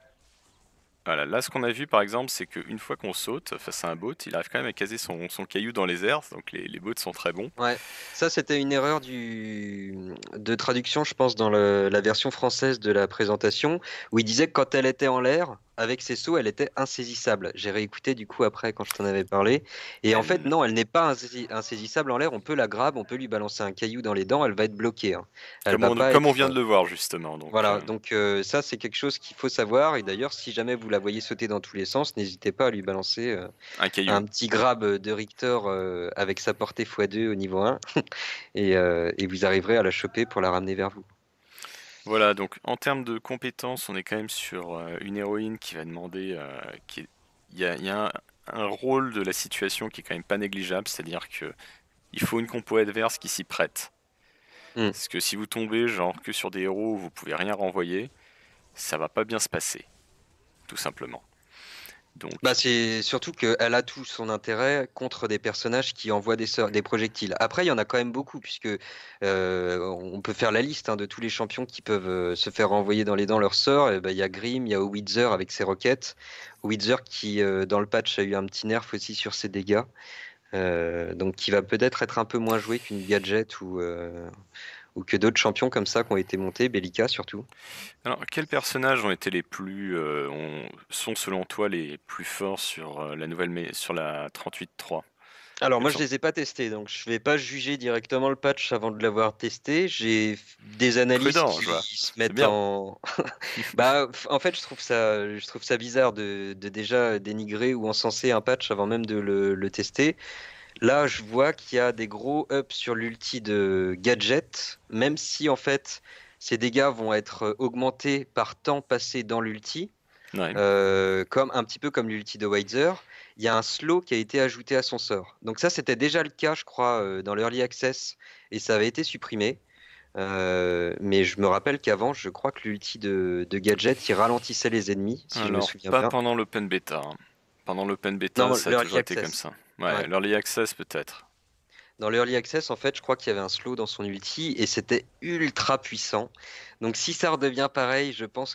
Voilà, là ce qu'on a vu par exemple, c'est qu'une fois qu'on saute face à un bot, il arrive quand même à caser son, son caillou dans les airs, donc les, les bots sont très bons. Ouais, ça c'était une erreur du... de traduction, je pense, dans le- la version française de la présentation, où il disait que quand elle était en l'air, avec ses sauts, elle était insaisissable. J'ai réécouté du coup après quand je t'en avais parlé. Et en fait, Elle, non, elle n'est pas insaisis- insaisissable en l'air. On peut la grab, on peut lui balancer un caillou dans les dents, elle va être bloquée, hein. Elle comme va on, pas comme on être. vient euh, de le voir justement, donc Voilà, euh, donc euh, ça c'est quelque chose qu'il faut savoir. Et d'ailleurs, si jamais vous la voyez sauter dans tous les sens, n'hésitez pas à lui balancer euh, un caillou. un petit grab de Richter euh, avec sa portée fois deux au niveau un et, euh, et vous arriverez à la choper pour la ramener vers vous. Voilà, donc en termes de compétences, on est quand même sur euh, une héroïne qui va demander, euh, qui est- il y a, il y a un, un rôle de la situation qui est quand même pas négligeable, c'est-à-dire que il faut une compo adverse qui s'y prête. Hmm. Parce que si vous tombez genre que sur des héros où vous pouvez rien renvoyer, ça va pas bien se passer, tout simplement. Bah, Donc, c'est surtout qu'elle a tout son intérêt contre des personnages qui envoient des, sorts- des projectiles. Après, il y en a quand même beaucoup, puisque euh, on peut faire la liste hein, de tous les champions qui peuvent euh, se faire renvoyer dans les dents leurs sorts. Et bah, il y a Grim, il y a Wither avec ses roquettes. Wither qui, euh, dans le patch, a eu un petit nerf aussi sur ses dégâts. Euh, donc qui va peut-être être un peu moins joué qu'une gadget ou, euh, ou que d'autres champions comme ça qui ont été montés, Bellica surtout. alors, quels personnages ont été les plus, euh, ont- sont selon toi les plus forts sur euh, la nouvelle, mé- sur la trente-huit point trois? Alors Quels moi je sont- les ai pas testés, donc je vais pas juger directement le patch avant de l'avoir testé. J'ai f- des analystes Prudent, je vois. qui se C'est mettent bien. en... Bah f- en fait je trouve ça, je trouve ça bizarre de, de déjà dénigrer ou encenser un patch avant même de le, le tester. Là je vois qu'il y a des gros ups sur l'ulti de Gadget, même si en fait ces dégâts vont être augmentés par temps passé dans l'ulti. Ouais. Euh, comme un petit peu comme l'ulti de Weiser, il y a un slow qui a été ajouté à son sort. Donc ça, c'était déjà le cas, je crois, euh, dans l'Early Access, et ça avait été supprimé. Euh, mais je me rappelle qu'avant, je crois que l'ulti de, de Gadget, il ralentissait les ennemis, si je me Alors, souviens pas bien. pendant l'open beta, hein. Pendant l'open beta, Non, ça a l'Early toujours été comme Access. ça. Ouais, Ouais. l'early access peut-être. Dans l'Early Access, en fait, je crois qu'il y avait un slow dans son ulti et c'était ultra puissant. Donc si ça redevient pareil, je pense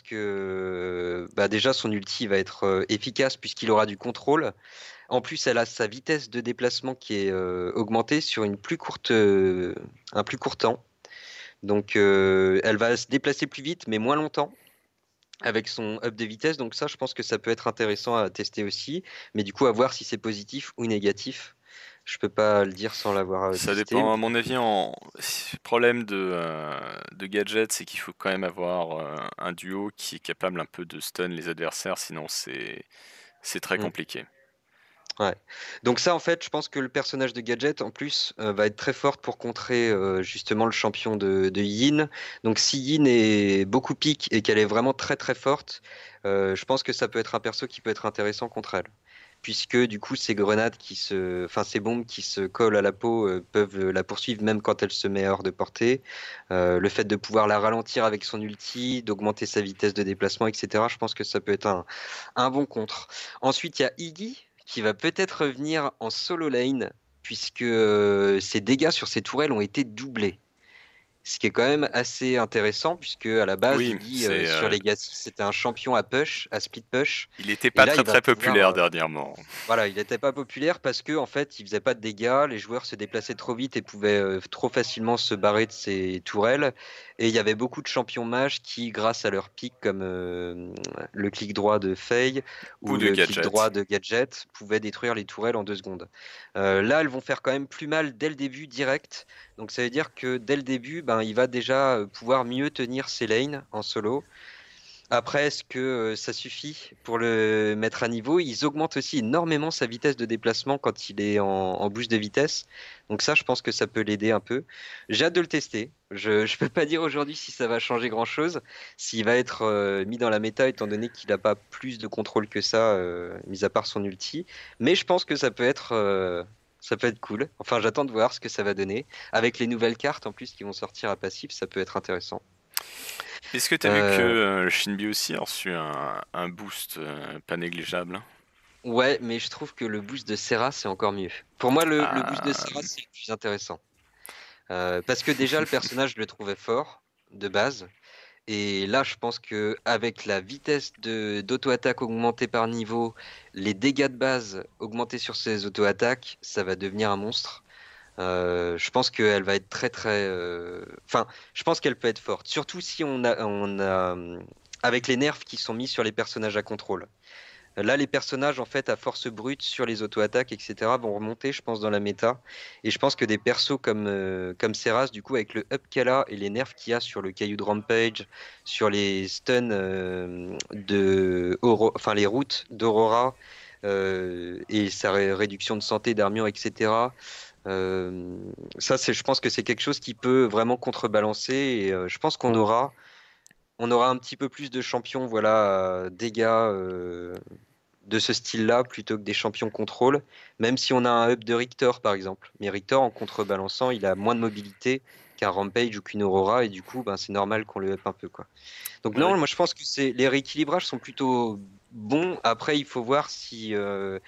que bah, déjà son ulti va être euh, efficace puisqu'il aura du contrôle. En plus, elle a sa vitesse de déplacement qui est euh, augmentée sur une plus courte, euh, un plus court temps. Donc, euh, elle va se déplacer plus vite, mais moins longtemps avec son up de vitesse. Donc ça, je pense que ça peut être intéressant à tester aussi. Mais du coup, à voir si c'est positif ou négatif. Je peux pas le dire sans l'avoir euh, Ça testé. dépend, à Mais mon avis, en le problème de, euh, de gadget, c'est qu'il faut quand même avoir euh, un duo qui est capable un peu de stun les adversaires, sinon c'est c'est très hmm, compliqué. ouais. Donc ça, en fait, je pense que le personnage de Gadget, en plus, euh, va être très forte pour contrer euh, justement le champion de, de Yin. Donc si Yin est beaucoup pique et qu'elle est vraiment très très forte, euh, je pense que ça peut être un perso qui peut être intéressant contre elle. Puisque du coup, ces grenades qui se, enfin ces bombes qui se collent à la peau euh, peuvent la poursuivre même quand elle se met hors de portée. Euh, le fait de pouvoir la ralentir avec son ulti, d'augmenter sa vitesse de déplacement, et cetera. Je pense que ça peut être un, un bon contre. Ensuite, il y a Iggy qui va peut-être revenir en solo lane, puisque euh, ses dégâts sur ses tourelles ont été doublés. Ce qui est quand même assez intéressant, puisque à la base, Oui, Iggy euh, c'est, sur euh, Legacy, c'était un champion à push, à split push. il était Et pas là, très il va très pouvoir. populaire euh, dernièrement. voilà, il n'était pas populaire parce que en fait, il faisait pas de dégâts, les joueurs se déplaçaient trop vite et pouvaient euh, trop facilement se barrer de ses tourelles. Et il y avait beaucoup de champions mages qui, grâce à leur pic, comme euh, le clic droit de Faye Ou ou de le clic droit gadget. de Gadget, pouvaient détruire les tourelles en deux secondes. Euh, là, elles vont faire quand même plus mal dès le début, direct. Donc ça veut dire que dès le début, ben, il va déjà euh, pouvoir mieux tenir ses lanes en solo. Après, est-ce que euh, ça suffit pour le mettre à niveau? Ils augmentent aussi énormément sa vitesse de déplacement quand il est en, en boost de vitesse. Donc ça, je pense que ça peut l'aider un peu. J'ai hâte de le tester. Je ne peux pas dire aujourd'hui si ça va changer grand-chose, s'il va être euh, mis dans la méta, étant donné qu'il n'a pas plus de contrôle que ça, euh, mis à part son ulti. Mais je pense que ça peut être, euh, ça peut être cool. Enfin, j'attends de voir ce que ça va donner. Avec les nouvelles cartes en plus qui vont sortir à passif, ça peut être intéressant. Est-ce que tu as vu que Euh, euh, Shinbi aussi a reçu un, un boost euh, pas négligeable? Ouais, mais je trouve que le boost de Serra, c'est encore mieux. Pour moi, le, le boost de Ah, Serra, c'est le plus intéressant. Euh, parce que déjà, le personnage, je le trouvais fort, de base. Et là, je pense que avec la vitesse de d'auto-attaque augmentée par niveau, les dégâts de base augmentés sur ses auto-attaques, ça va devenir un monstre. Euh, je pense qu'elle va être très très. euh, Enfin, je pense qu'elle peut être forte. Surtout si on a, on a, hum, avec les nerfs qui sont mis sur les personnages à contrôle. Là, les personnages, en fait, à force brute sur les auto-attaques, et cetera, vont remonter, je pense, dans la méta. Et je pense que des persos comme, euh, comme Seras, du coup, avec le up qu'elle a et les nerfs qu'il y a sur le caillou de Rampage, sur les stuns euh, de Auro- enfin, les routes d'Aurora, euh, et sa ré- réduction de santé, d'armure, et cetera. euh, Ça, c'est, je pense que c'est quelque chose qui peut vraiment contrebalancer. Et euh, je pense qu'on aura, on aura un petit peu plus de champions, voilà, euh, dégâts. euh, de ce style-là plutôt que des champions contrôle, même si on a un up de Richter par exemple. Mais Richter en contrebalançant, il a moins de mobilité qu'un Rampage ou qu'une Aurora et du coup, ben, c'est normal qu'on le up un peu quoi. Donc non, Eric. moi je pense que c'est les rééquilibrages sont plutôt bons. Après, il faut voir si euh,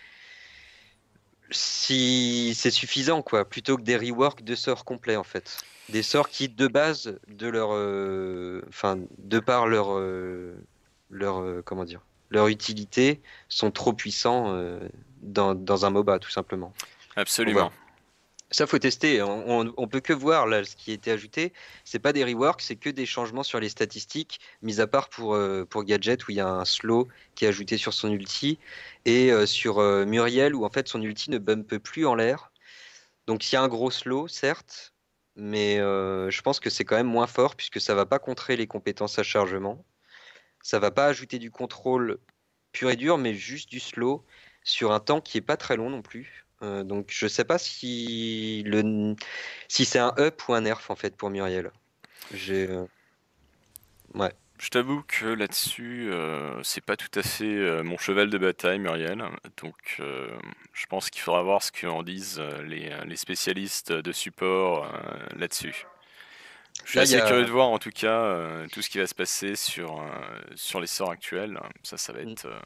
si c'est suffisant quoi, plutôt que des reworks de sorts complets en fait. Des sorts qui de base de leur euh, enfin de par leur euh, leur euh, comment dire leur utilité sont trop puissants euh, dans, dans un MOBA tout simplement. Donc Absolument. voilà. Ça faut tester. On, on, on peut que voir là ce qui a été ajouté. C'est pas des reworks, c'est que des changements sur les statistiques, mis à part pour euh, pour Gadget où il y a un slow qui est ajouté sur son ulti et euh, sur euh, Muriel où en fait son ulti ne bump plus en l'air. Donc il y a un gros slow certes, mais euh, je pense que c'est quand même moins fort puisque ça va pas contrer les compétences à chargement. Ça va pas ajouter du contrôle pur et dur, mais juste du slow sur un temps qui est pas très long non plus. Euh, donc je sais pas si le si c'est un up ou un nerf en fait pour Muriel. J'ai euh, ouais. Je t'avoue que là-dessus, euh, c'est pas tout à fait euh, mon cheval de bataille, Muriel. Donc, euh, je pense qu'il faudra voir ce qu'en disent euh, les, les spécialistes de support euh, là-dessus. Je suis Là il y assez curieux a de voir en tout cas euh, tout ce qui va se passer sur, euh, sur les sorts actuels. Ça, ça va mm. être. euh,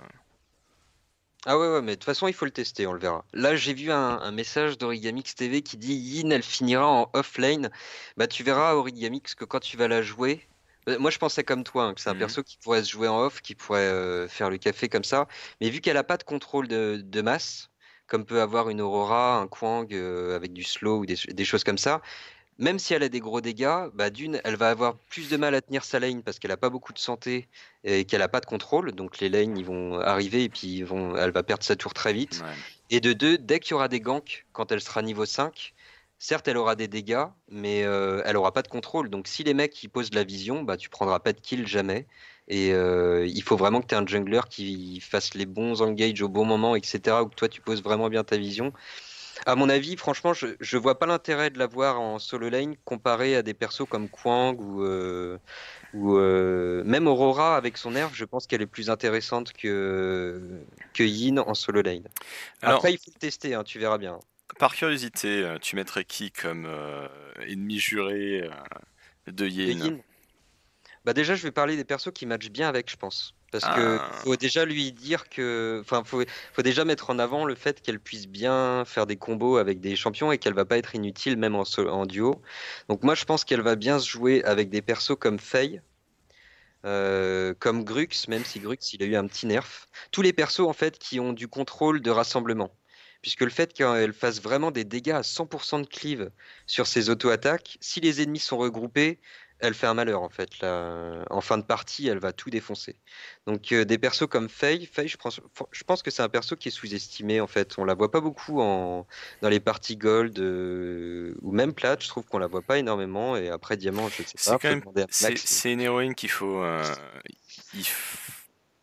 Ah ouais ouais mais de toute façon il faut le tester, on le verra. Là j'ai vu un, un message d'Origamix T V qui dit Yin elle finira en offlane. Bah tu verras Origamix que quand tu vas la jouer. euh, Moi je pensais comme toi hein, que c'est un mhm. perso qui pourrait se jouer en off, qui pourrait euh, faire le café comme ça. Mais vu qu'elle a pas de contrôle de, de masse, comme peut avoir une Aurora, un Kwang euh, avec du slow ou des, des choses comme ça, même si elle a des gros dégâts, bah d'une, elle va avoir plus de mal à tenir sa lane parce qu'elle a pas beaucoup de santé et qu'elle a pas de contrôle. Donc les lanes, ils vont arriver et puis ils vont, elle va perdre sa tour très vite. Ouais. Et de deux, dès qu'il y aura des ganks, quand elle sera niveau cinq, certes, elle aura des dégâts, mais euh, elle aura pas de contrôle. Donc si les mecs qui posent de la vision, bah tu prendras pas de kill jamais. Et euh, il faut vraiment que tu aies un jungler qui fasse les bons engages au bon moment, et cetera. Ou que toi tu poses vraiment bien ta vision. À mon avis, franchement, je, je vois pas l'intérêt de l'avoir en solo lane comparé à des persos comme Kwang ou, euh, ou euh, même Aurora avec son nerf, je pense qu'elle est plus intéressante que, que Yin en solo lane. Alors, Après, il faut le tester, hein, tu verras bien. par curiosité, euh, tu mettrais qui comme euh, ennemi juré euh, de De Yin? Yin, Bah déjà, je vais parler des persos qui matchent bien avec, je pense. Parce que Ah, faut déjà lui dire que, enfin, faut, faut déjà mettre en avant le fait qu'elle puisse bien faire des combos avec des champions et qu'elle va pas être inutile même en, solo- en duo. Donc moi, je pense qu'elle va bien se jouer avec des persos comme Faye, euh, comme Grux, même si Grux il a eu un petit nerf. Tous les persos en fait qui ont du contrôle de rassemblement. Puisque le fait qu'elle fasse vraiment des dégâts à cent pour cent de cleave sur ses auto-attaques, si les ennemis sont regroupés, elle fait un malheur en fait. Là, en fin de partie, elle va tout défoncer. Donc euh, des persos comme Faye, Faye, je pense, je pense que c'est un perso qui est sous-estimé en fait. On la voit pas beaucoup en, dans les parties gold euh, ou même plate. Je trouve qu'on la voit pas énormément. Et après diamant, je sais c'est pas. quand Faut même, demander à c'est Max. c'est une héroïne qu'il faut, euh, il f-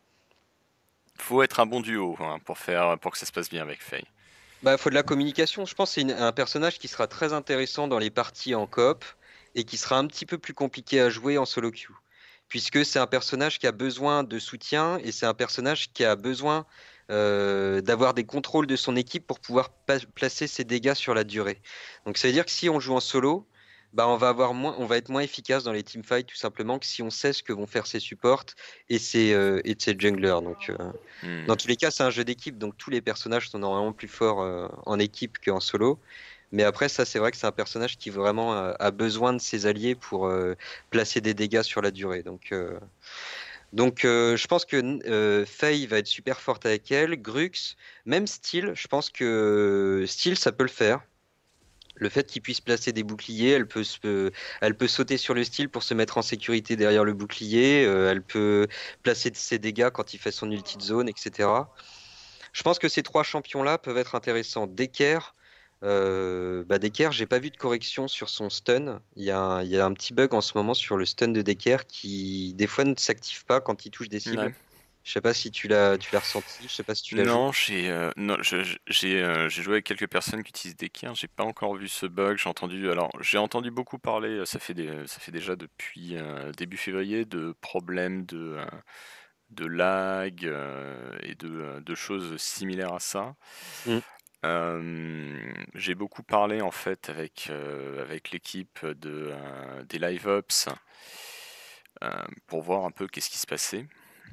faut être un bon duo hein, pour faire, pour que ça se passe bien avec Faye. Bah, faut de la communication. Je pense que c'est une- un personnage qui sera très intéressant dans les parties en coop et qui sera un petit peu plus compliqué à jouer en solo queue. Puisque c'est un personnage qui a besoin de soutien et c'est un personnage qui a besoin euh, d'avoir des contrôles de son équipe pour pouvoir pa- placer ses dégâts sur la durée. Donc ça veut dire que si on joue en solo, bah on va avoir moins, on va être moins efficace dans les teamfights tout simplement que si on sait ce que vont faire ses supports et ses, euh, et ses junglers. Donc euh, dans Hmm. tous les cas, c'est un jeu d'équipe, donc tous les personnages sont normalement plus forts euh, en équipe qu'en solo. Mais après, ça, c'est vrai que c'est un personnage qui vraiment euh, a besoin de ses alliés pour euh, placer des dégâts sur la durée. Donc, euh, donc euh, je pense que euh, Faye va être super forte avec elle. Grux, même Steel, je pense que Steel, ça peut le faire. Le fait qu'il puisse placer des boucliers, elle peut, se- elle peut sauter sur le style pour se mettre en sécurité derrière le bouclier. Euh, elle peut placer ses dégâts quand il fait son ulti de zone, et cetera. Je pense que ces trois champions-là peuvent être intéressants. Decker, euh, bah Decker, j'ai pas vu de correction sur son stun. Il y a un, il y a un petit bug en ce moment sur le stun de Decker qui, des fois, ne s'active pas quand il touche des cibles. Ouais. Je sais pas si tu l'as, tu l'as ressenti. Je sais pas si tu l'as joué. Non, j'ai euh, non, je- je- j'ai euh, j'ai joué avec quelques personnes qui utilisent des Kirs. J'ai pas encore vu ce bug. J'ai entendu alors j'ai entendu beaucoup parler. euh, Ça fait des, ça fait déjà depuis euh, début février de problèmes de euh, de lag euh, et de, euh, de choses similaires à ça. Mm. Euh, j'ai beaucoup parlé en fait avec euh, avec l'équipe de euh, des live ops euh, pour voir un peu qu'est-ce qui se passait.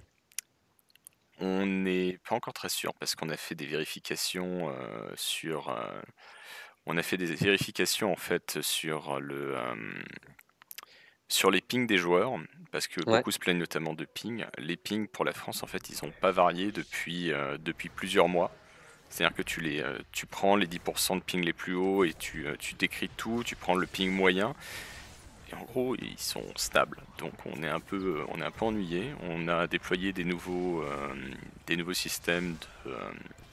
On n'est pas encore très sûr parce qu'on a fait des vérifications euh, sur. euh, on a fait des vérifications en fait sur le euh, sur les pings des joueurs parce que Ouais. beaucoup se plaignent notamment de ping. Les pings pour la France en fait ils n'ont pas varié depuis euh, depuis plusieurs mois. C'est-à-dire que tu les euh, tu prends les dix pour cent de ping les plus hauts et tu euh, tu décris tout. Tu prends le ping moyen. Et en gros, ils sont stables. Donc on est un peu, on est un peu ennuyé. On a déployé des nouveaux, euh, des nouveaux systèmes de, euh,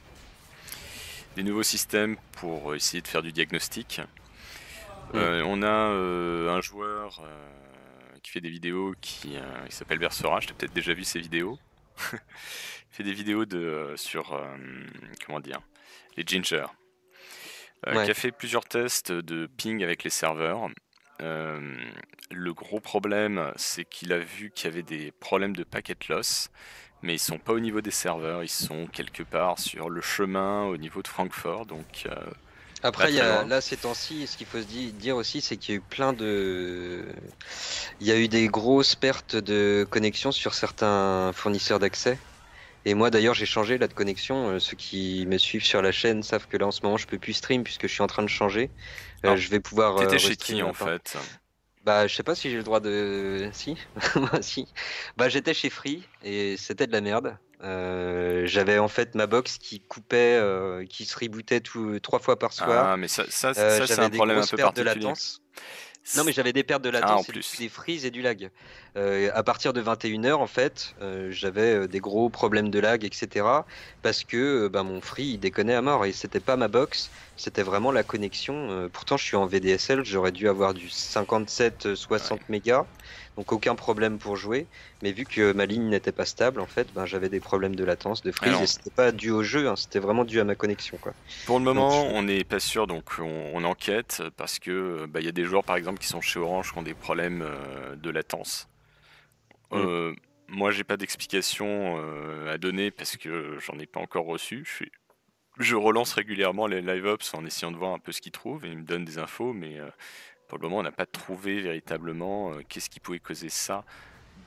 des nouveaux systèmes pour essayer de faire du diagnostic. Mm. Euh, on a euh, un joueur euh, qui fait des vidéos qui, euh, qui s'appelle Berserage. Tu as peut-être déjà vu ses vidéos. Il fait des vidéos de, euh, sur euh, comment dire, les Ginger. Euh, qui Ouais. a fait plusieurs tests de ping avec les serveurs. Euh, le gros problème, c'est qu'il a vu qu'il y avait des problèmes de packet loss, mais ils sont pas au niveau des serveurs, ils sont quelque part sur le chemin au niveau de Francfort, donc euh, pas Après, il y très a, loin. là, ces temps-ci, ce qu'il faut se di- dire aussi, c'est qu'il y a eu plein de, il y a eu des grosses pertes de connexion sur certains fournisseurs d'accès. Et moi d'ailleurs j'ai changé là de connexion. Euh, ceux qui me suivent sur la chaîne savent que là en ce moment je peux plus stream puisque je suis en train de changer. Euh, Alors, je vais pouvoir euh, t'étais chez qui restream. en Enfin, fait? bah je sais pas si j'ai le droit de. Si, moi si. Bah j'étais chez Free et c'était de la merde. Euh, j'avais en fait ma box qui coupait, euh, qui se rebootait tout, trois fois par soir. Ah, mais ça, ça, Euh, ça c'est j'avais un des problème un grosses peu pertes de particulier. latence. Non, mais j'avais des pertes de Ah, en latence et du coup plus. des freezes et du lag. Euh, à partir de vingt et une heures, en fait, euh, j'avais euh, des gros problèmes de lag, et cetera. Parce que euh, bah, mon free, il déconnait à mort et c'était pas ma box, c'était vraiment la connexion. Euh, pourtant, je suis en V D S L, j'aurais dû avoir du cinquante-sept Ouais. soixante mégas, donc aucun problème pour jouer. Mais vu que ma ligne n'était pas stable, en fait, ben, j'avais des problèmes de latence, de freeze et Alors, c'était pas dû au jeu, hein, c'était vraiment dû à ma connexion, quoi. pour le Donc, moment, je- on n'est pas sûr, donc on, on enquête parce que bah, il y a des joueurs par exemple qui sont chez Orange qui ont des problèmes euh, de latence. Hmm. Euh, Moi, j'ai pas d'explication euh, à donner parce que j'en ai pas encore reçu. Je, suis- je relance régulièrement les live ops en essayant de voir un peu ce qu'ils trouvent et ils me donnent des infos, mais euh, pour le moment, on n'a pas trouvé véritablement euh, qu'est-ce qui pouvait causer ça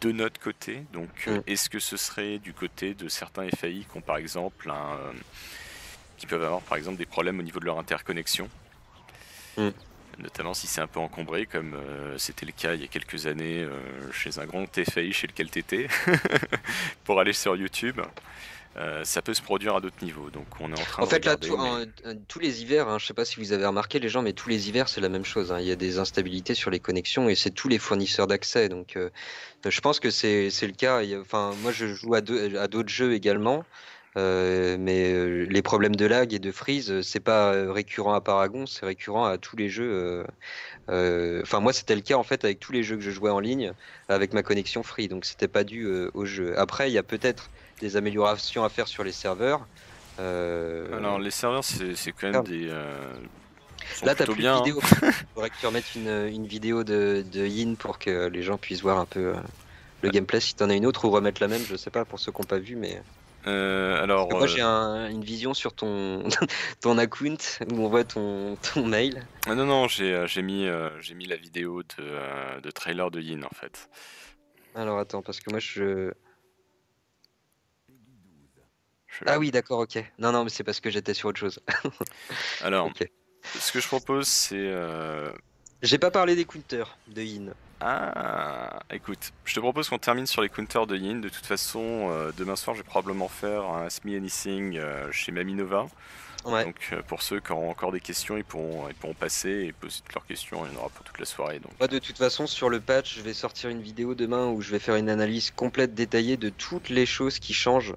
de notre côté. Donc, euh, Mm. est-ce que ce serait du côté de certains F A I qui ont par exemple un, euh, qui peuvent avoir par exemple des problèmes au niveau de leur interconnexion, Mm. notamment si c'est un peu encombré, comme euh, c'était le cas il y a quelques années euh, chez un grand F A I chez lequel t'étais, pour aller sur YouTube. Euh, ça peut se produire à d'autres niveaux, donc on est en train En de fait, là, regarder. tout- Mais... en- en- tous les hivers, hein, je sais pas si vous avez remarqué les gens, mais tous les hivers, c'est la même chose, hein. Il y a des instabilités sur les connexions et c'est tous les fournisseurs d'accès. Donc, euh, je pense que c'est c'est le cas. Il y a- Enfin, moi, je joue à deux- à d'autres jeux également, euh, mais euh, les problèmes de lag et de freeze, euh, c'est pas euh, récurrent à Paragon, c'est récurrent à tous les jeux. euh, euh, Enfin, moi, c'était le cas en fait avec tous les jeux que je jouais en ligne avec ma connexion free, donc c'était pas dû euh, au jeu. Après, il y a peut-être des améliorations à faire sur les serveurs. Euh, Alors les serveurs, c'est c'est quand même des euh, sont Là, t'as plutôt plus de bien, vidéo. hein. Il faudrait que tu remettes une, une vidéo de, de Yin pour que les gens puissent voir un peu euh, le gameplay. Si t'en as une autre ou remettre la même, je sais pas pour ceux qui n'ont pas vu, mais Euh, parce alors, que moi j'ai euh, un- une vision sur ton ton account où on voit ton ton mail. ah non non, j'ai euh, j'ai mis euh, j'ai mis la vidéo de, euh, de trailer de Yin en fait. Alors attends, parce que moi je Je ah l'ai. oui d'accord ok. Non non mais c'est parce que j'étais sur autre chose. Alors, Ok. ce que je propose, c'est euh, J'ai pas parlé des counters de Yin. ah, écoute, je te propose qu'on termine sur les counters de Yin. De toute façon, euh, demain soir, je vais probablement faire un Ask Me Anything euh, chez Maminova. Ouais. Donc, euh, pour ceux qui auront encore des questions, ils pourront, ils pourront passer et poser toutes leurs questions. Il y en aura pour toute la soirée. Donc, Moi, de toute façon, sur le patch, je vais sortir une vidéo demain où je vais faire une analyse complète, détaillée de toutes les choses qui changent.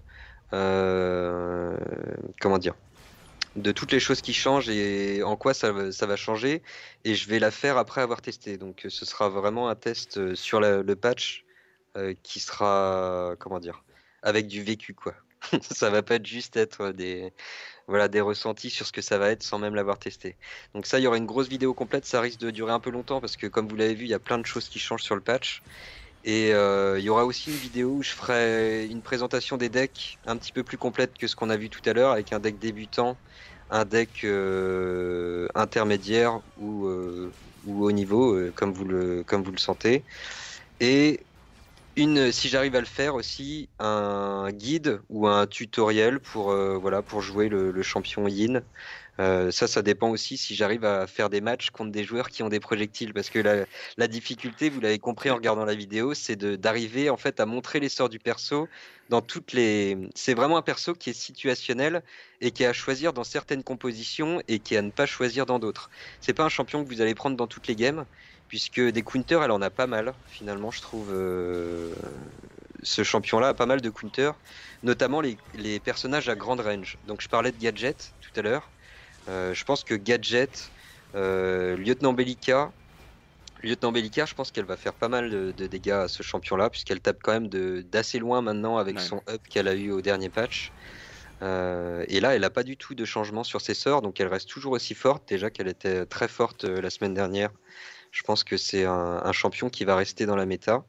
Euh, Comment dire? De toutes les choses qui changent et en quoi ça, va- ça va changer. Et je vais la faire après avoir testé. Donc, euh, ce sera vraiment un test euh, sur la- le patch euh, qui sera, comment dire, avec du vécu, quoi. Ça va pas être juste être des, voilà, des ressentis sur ce que ça va être sans même l'avoir testé. Donc ça, il y aura une grosse vidéo complète, ça risque de durer un peu longtemps parce que comme vous l'avez vu, il y a plein de choses qui changent sur le patch. Et euh, il y aura aussi une vidéo où je ferai une présentation des decks un petit peu plus complète que ce qu'on a vu tout à l'heure avec un deck débutant, un deck euh, intermédiaire ou, euh, ou haut niveau, euh, comme vous le, comme vous le sentez. Et une, si j'arrive à le faire aussi, un guide ou un tutoriel pour, euh, voilà, pour jouer le, le champion Yin. Euh, ça, ça dépend aussi si j'arrive à faire des matchs contre des joueurs qui ont des projectiles. Parce que la, la difficulté, vous l'avez compris en regardant la vidéo, c'est de d'arriver en fait à montrer les sorts du perso dans toutes les. C'est vraiment un perso qui est situationnel et qui est à choisir dans certaines compositions et qui est à ne pas choisir dans d'autres. C'est pas un champion que vous allez prendre dans toutes les games, puisque des counters, elle en a pas mal. Finalement, je trouve euh, ce champion-là a pas mal de counters, notamment les, les personnages à grande range. Donc, je parlais de Gadget tout à l'heure. Euh, je pense que Gadget, euh, Lieutenant Bellica, Lieutenant Bellica, je pense qu'elle va faire pas mal de, de dégâts à ce champion-là, puisqu'elle tape quand même de- d'assez loin maintenant avec ouais. son up qu'elle a eu au dernier patch. Euh, et là, elle n'a pas du tout de changement sur ses sorts, donc elle reste toujours aussi forte, déjà qu'elle était très forte euh, la semaine dernière. Je pense que c'est un, un champion qui va rester dans la méta.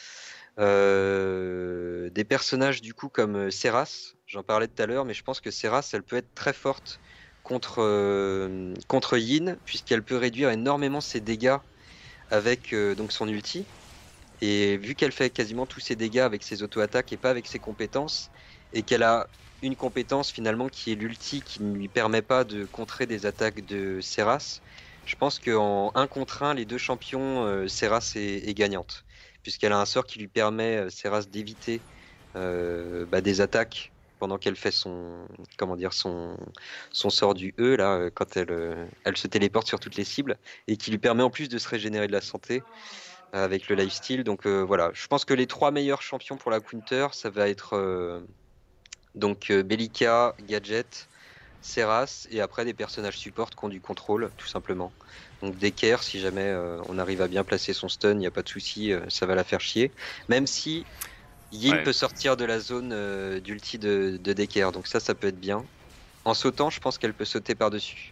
Euh, des personnages du coup comme euh, Seras, j'en parlais tout à l'heure, mais je pense que Seras, elle peut être très forte contre, euh, contre Yin, puisqu'elle peut réduire énormément ses dégâts avec euh, donc son ulti. Et vu qu'elle fait quasiment tous ses dégâts avec ses auto-attaques et pas avec ses compétences, et qu'elle a une compétence finalement qui est l'ulti qui ne lui permet pas de contrer des attaques de Seras, je pense qu'en un contre un, les deux champions, euh, Seras est, est gagnante, puisqu'elle a un sort qui lui permet, euh, Seras, d'éviter euh, bah, des attaques pendant qu'elle fait son, comment dire, son, son sort du E, là, euh, quand elle, euh, elle se téléporte sur toutes les cibles, et qui lui permet en plus de se régénérer de la santé avec le lifesteal. Donc euh, voilà, je pense que les trois meilleurs champions pour la counter, ça va être euh, donc euh, Bellica, Gadget, Seras, et après des personnages support qui ont du contrôle, tout simplement. Donc Decker, si jamais euh, on arrive à bien placer son stun, il n'y a pas de souci, euh, ça va la faire chier. Même si Yin Ouais. peut sortir de la zone euh, d'ulti de, de Decker, donc ça, ça peut être bien. En sautant, je pense qu'elle peut sauter par-dessus.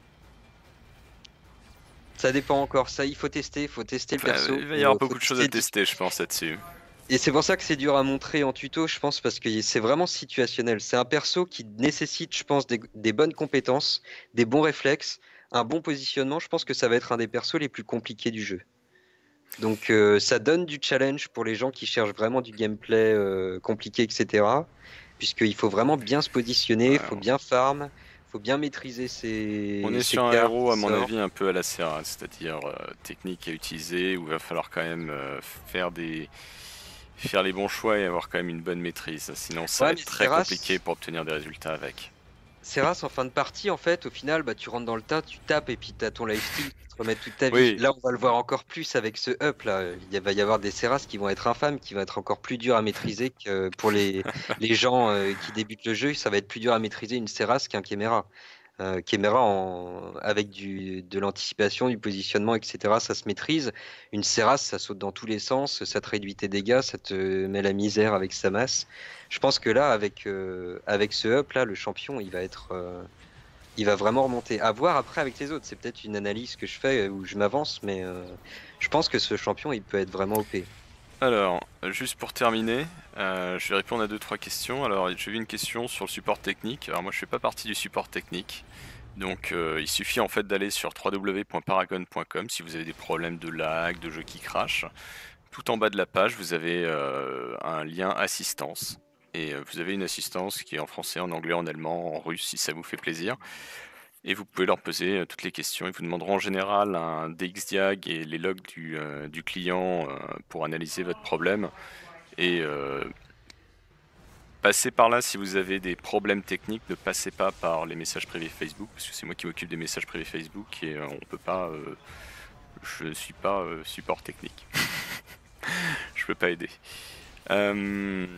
Ça dépend encore, ça il faut tester, il faut tester le Enfin, perso, il va y avoir faut, faut beaucoup de choses à tester. tester, je pense, là-dessus. Et c'est pour ça que c'est dur à montrer en tuto, je pense, parce que c'est vraiment situationnel. C'est un perso qui nécessite, je pense, des, des bonnes compétences, des bons réflexes, un bon positionnement. Je pense que ça va être un des persos les plus compliqués du jeu. Donc euh, ça donne du challenge pour les gens qui cherchent vraiment du gameplay euh, compliqué, et cetera. Puisqu'il faut vraiment bien se positionner, il Ouais, faut bien farm, il faut bien maîtriser on ses, est ses sur un cartes, héros, ses à mon sorts. avis, un peu à la Serra, c'est-à-dire euh, technique à utiliser, où il va falloir quand même euh, faire des faire les bons choix et avoir quand même une bonne maîtrise. Sinon, ça va Ouais, mais être très compliqué Seras, pour obtenir des résultats avec. Seras en fin de partie, en fait, au final, bah, tu rentres dans le tas, tu tapes et puis tu as ton lifesteal qui te remet toute ta vie. Oui, Là, on va le voir encore plus avec ce up là. Il y a- va y avoir des Seras qui vont être infâmes, qui vont être encore plus durs à maîtriser que pour les, les gens euh, qui débutent le jeu. Ça va être plus dur à maîtriser une Seras qu'un Chimera. Euh, Chimera, en- avec du, de l'anticipation, du positionnement, et cetera, ça se maîtrise. Une Seras, ça saute dans tous les sens, ça te réduit tes dégâts, ça te met la misère avec sa masse. Je pense que là, avec, euh, avec ce up, là, le champion, il va être, euh, il va vraiment remonter. À voir après avec les autres. C'est peut-être une analyse que je fais euh, où je m'avance, mais euh, je pense que ce champion, il peut être vraiment O P. alors, juste pour terminer, euh, je vais répondre à deux trois questions. Alors, j'ai vu une question sur le support technique. Alors moi, je fais pas partie du support technique. Donc, euh, il suffit en fait d'aller sur w w w point paragon point com si vous avez des problèmes de lag, de jeux qui crashent. Tout en bas de la page, vous avez euh, un lien assistance. Et euh, vous avez une assistance qui est en français, en anglais, en allemand, en russe, si ça vous fait plaisir. Et vous pouvez leur poser euh, toutes les questions. Ils vous demanderont en général un D X diag et les logs du, euh, du client euh, pour analyser votre problème. Et euh, passez par là si vous avez des problèmes techniques. Ne passez pas par les messages privés Facebook, parce que c'est moi qui m'occupe des messages privés Facebook et euh, on peut pas. Euh, je ne suis pas euh, support technique. Je peux pas aider. Euh,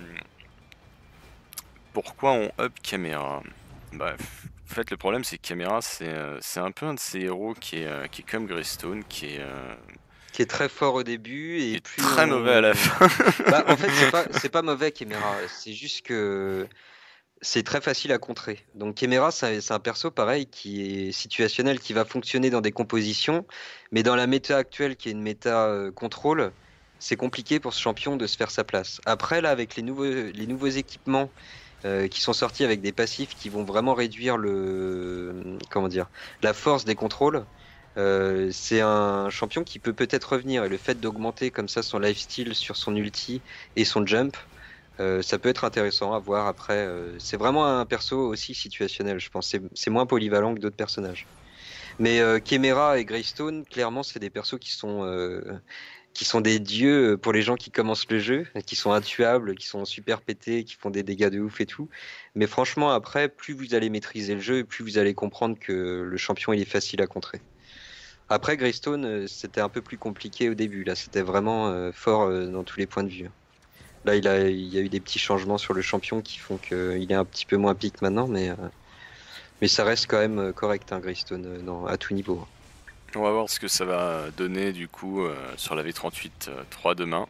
pourquoi on up caméra? Bah, en fait, le problème, c'est que caméra, c'est euh, c'est un peu un de ces héros qui est, euh, qui est comme Greystone, qui est, euh, Qui est très fort au début qui et est plus très mauvais à la on. fin. Bah, en fait, c'est pas, c'est pas mauvais, Chimera. C'est juste que c'est très facile à contrer. Donc Chimera, c'est c'est un perso pareil qui est situationnel, qui va fonctionner dans des compositions, mais dans la méta actuelle, qui est une méta euh, contrôle, c'est compliqué pour ce champion de se faire sa place. Après, là, avec les nouveaux, les nouveaux équipements euh, qui sont sortis avec des passifs qui vont vraiment réduire le, comment dire, la force des contrôles, euh, c'est un champion qui peut peut-être revenir. Et le fait d'augmenter comme ça son lifesteal sur son ulti et son jump, euh, ça peut être intéressant à voir après. euh, c'est vraiment un perso aussi situationnel, je pense. C'est c'est moins polyvalent que d'autres personnages. Mais euh, Chimera et Greystone, clairement, c'est des persos qui sont, euh, qui sont des dieux pour les gens qui commencent le jeu, qui sont intuables, qui sont super pétés, qui font des dégâts de ouf et tout. Mais franchement, après, plus vous allez maîtriser le jeu, plus vous allez comprendre que le champion, il est facile à contrer. Après, Greystone, euh, c'était un peu plus compliqué au début. Là, c'était vraiment euh, fort euh, dans tous les points de vue. Là, il a, il y a eu des petits changements sur le champion qui font qu'il est un petit peu moins pique maintenant, mais, euh, mais ça reste quand même euh, correct, hein, Greystone, euh, dans- à tout niveau. On va voir ce que ça va donner du coup euh, sur la V trente-huit trois demain.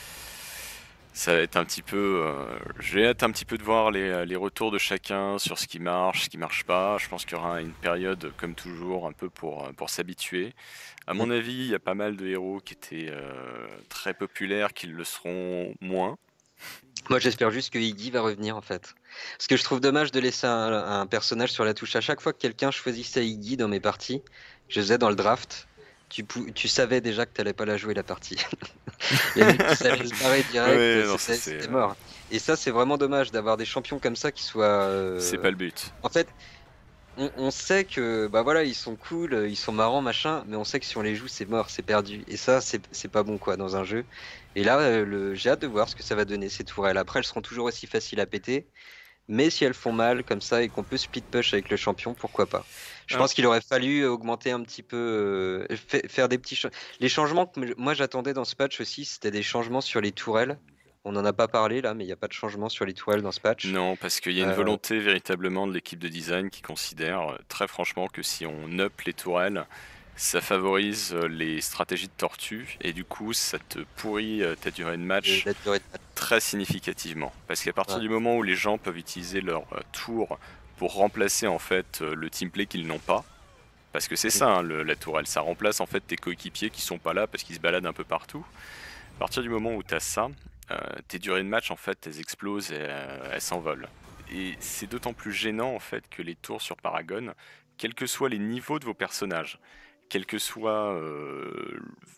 Ça va être un petit peu. Euh, j'ai hâte un petit peu de voir les, les retours de chacun sur ce qui marche, ce qui marche pas. Je pense qu'il y aura une période, comme toujours, un peu pour, pour s'habituer. À Mm. mon avis, il y a pas mal de héros qui étaient euh, très populaires, qui le seront moins. Moi, j'espère juste que Iggy va revenir, en fait. Parce que je trouve dommage de laisser un, un personnage sur la touche. À chaque fois que quelqu'un choisissait Iggy dans mes parties, je faisais dans le draft, tu, pou- tu savais déjà que t'allais pas la jouer la partie. Les mecs qui allaient se barrer direct, Ouais, non, ça c'était c'est, c'était euh, mort. Et ça, c'est vraiment dommage d'avoir des champions comme ça qui soient. c'est euh, pas le but. En fait, on, on sait que bah voilà, ils sont cool, euh, ils sont marrants, machin, mais on sait que si on les joue, c'est mort, c'est perdu. Et ça, c'est c'est pas bon quoi dans un jeu. Et là, euh, le, j'ai hâte de voir ce que ça va donner ces tourelles. Après, elles seront toujours aussi faciles à péter, mais si elles font mal comme ça et qu'on peut split push avec le champion, pourquoi pas? Je Ah, pense qu'il aurait fallu augmenter un petit peu, euh, fa- faire des petits cha- les changements que m- moi j'attendais dans ce patch aussi, c'était des changements sur les tourelles. On n'en a pas parlé là, mais il n'y a pas de changement sur les tourelles dans ce patch. non, parce qu'il y a une Euh, volonté véritablement de l'équipe de design qui considère euh, très franchement que si on up les tourelles, ça favorise euh, les stratégies de tortue et du coup ça te pourrit euh, ta durée de le- match la durée de patch. très significativement. Parce qu'à partir Ouais. du moment où les gens peuvent utiliser leur euh, tour pour remplacer en fait euh, le teamplay qu'ils n'ont pas, parce que c'est Mm. ça hein, le- la tourelle, ça remplace en fait tes coéquipiers qui sont pas là parce qu'ils se baladent un peu partout. À partir du moment où tu as ça, euh, tes durées de match en fait elles explosent et euh, elles s'envolent. Et c'est d'autant plus gênant en fait que les tours sur Paragon, quels que soient les niveaux de vos personnages, quel que soit euh,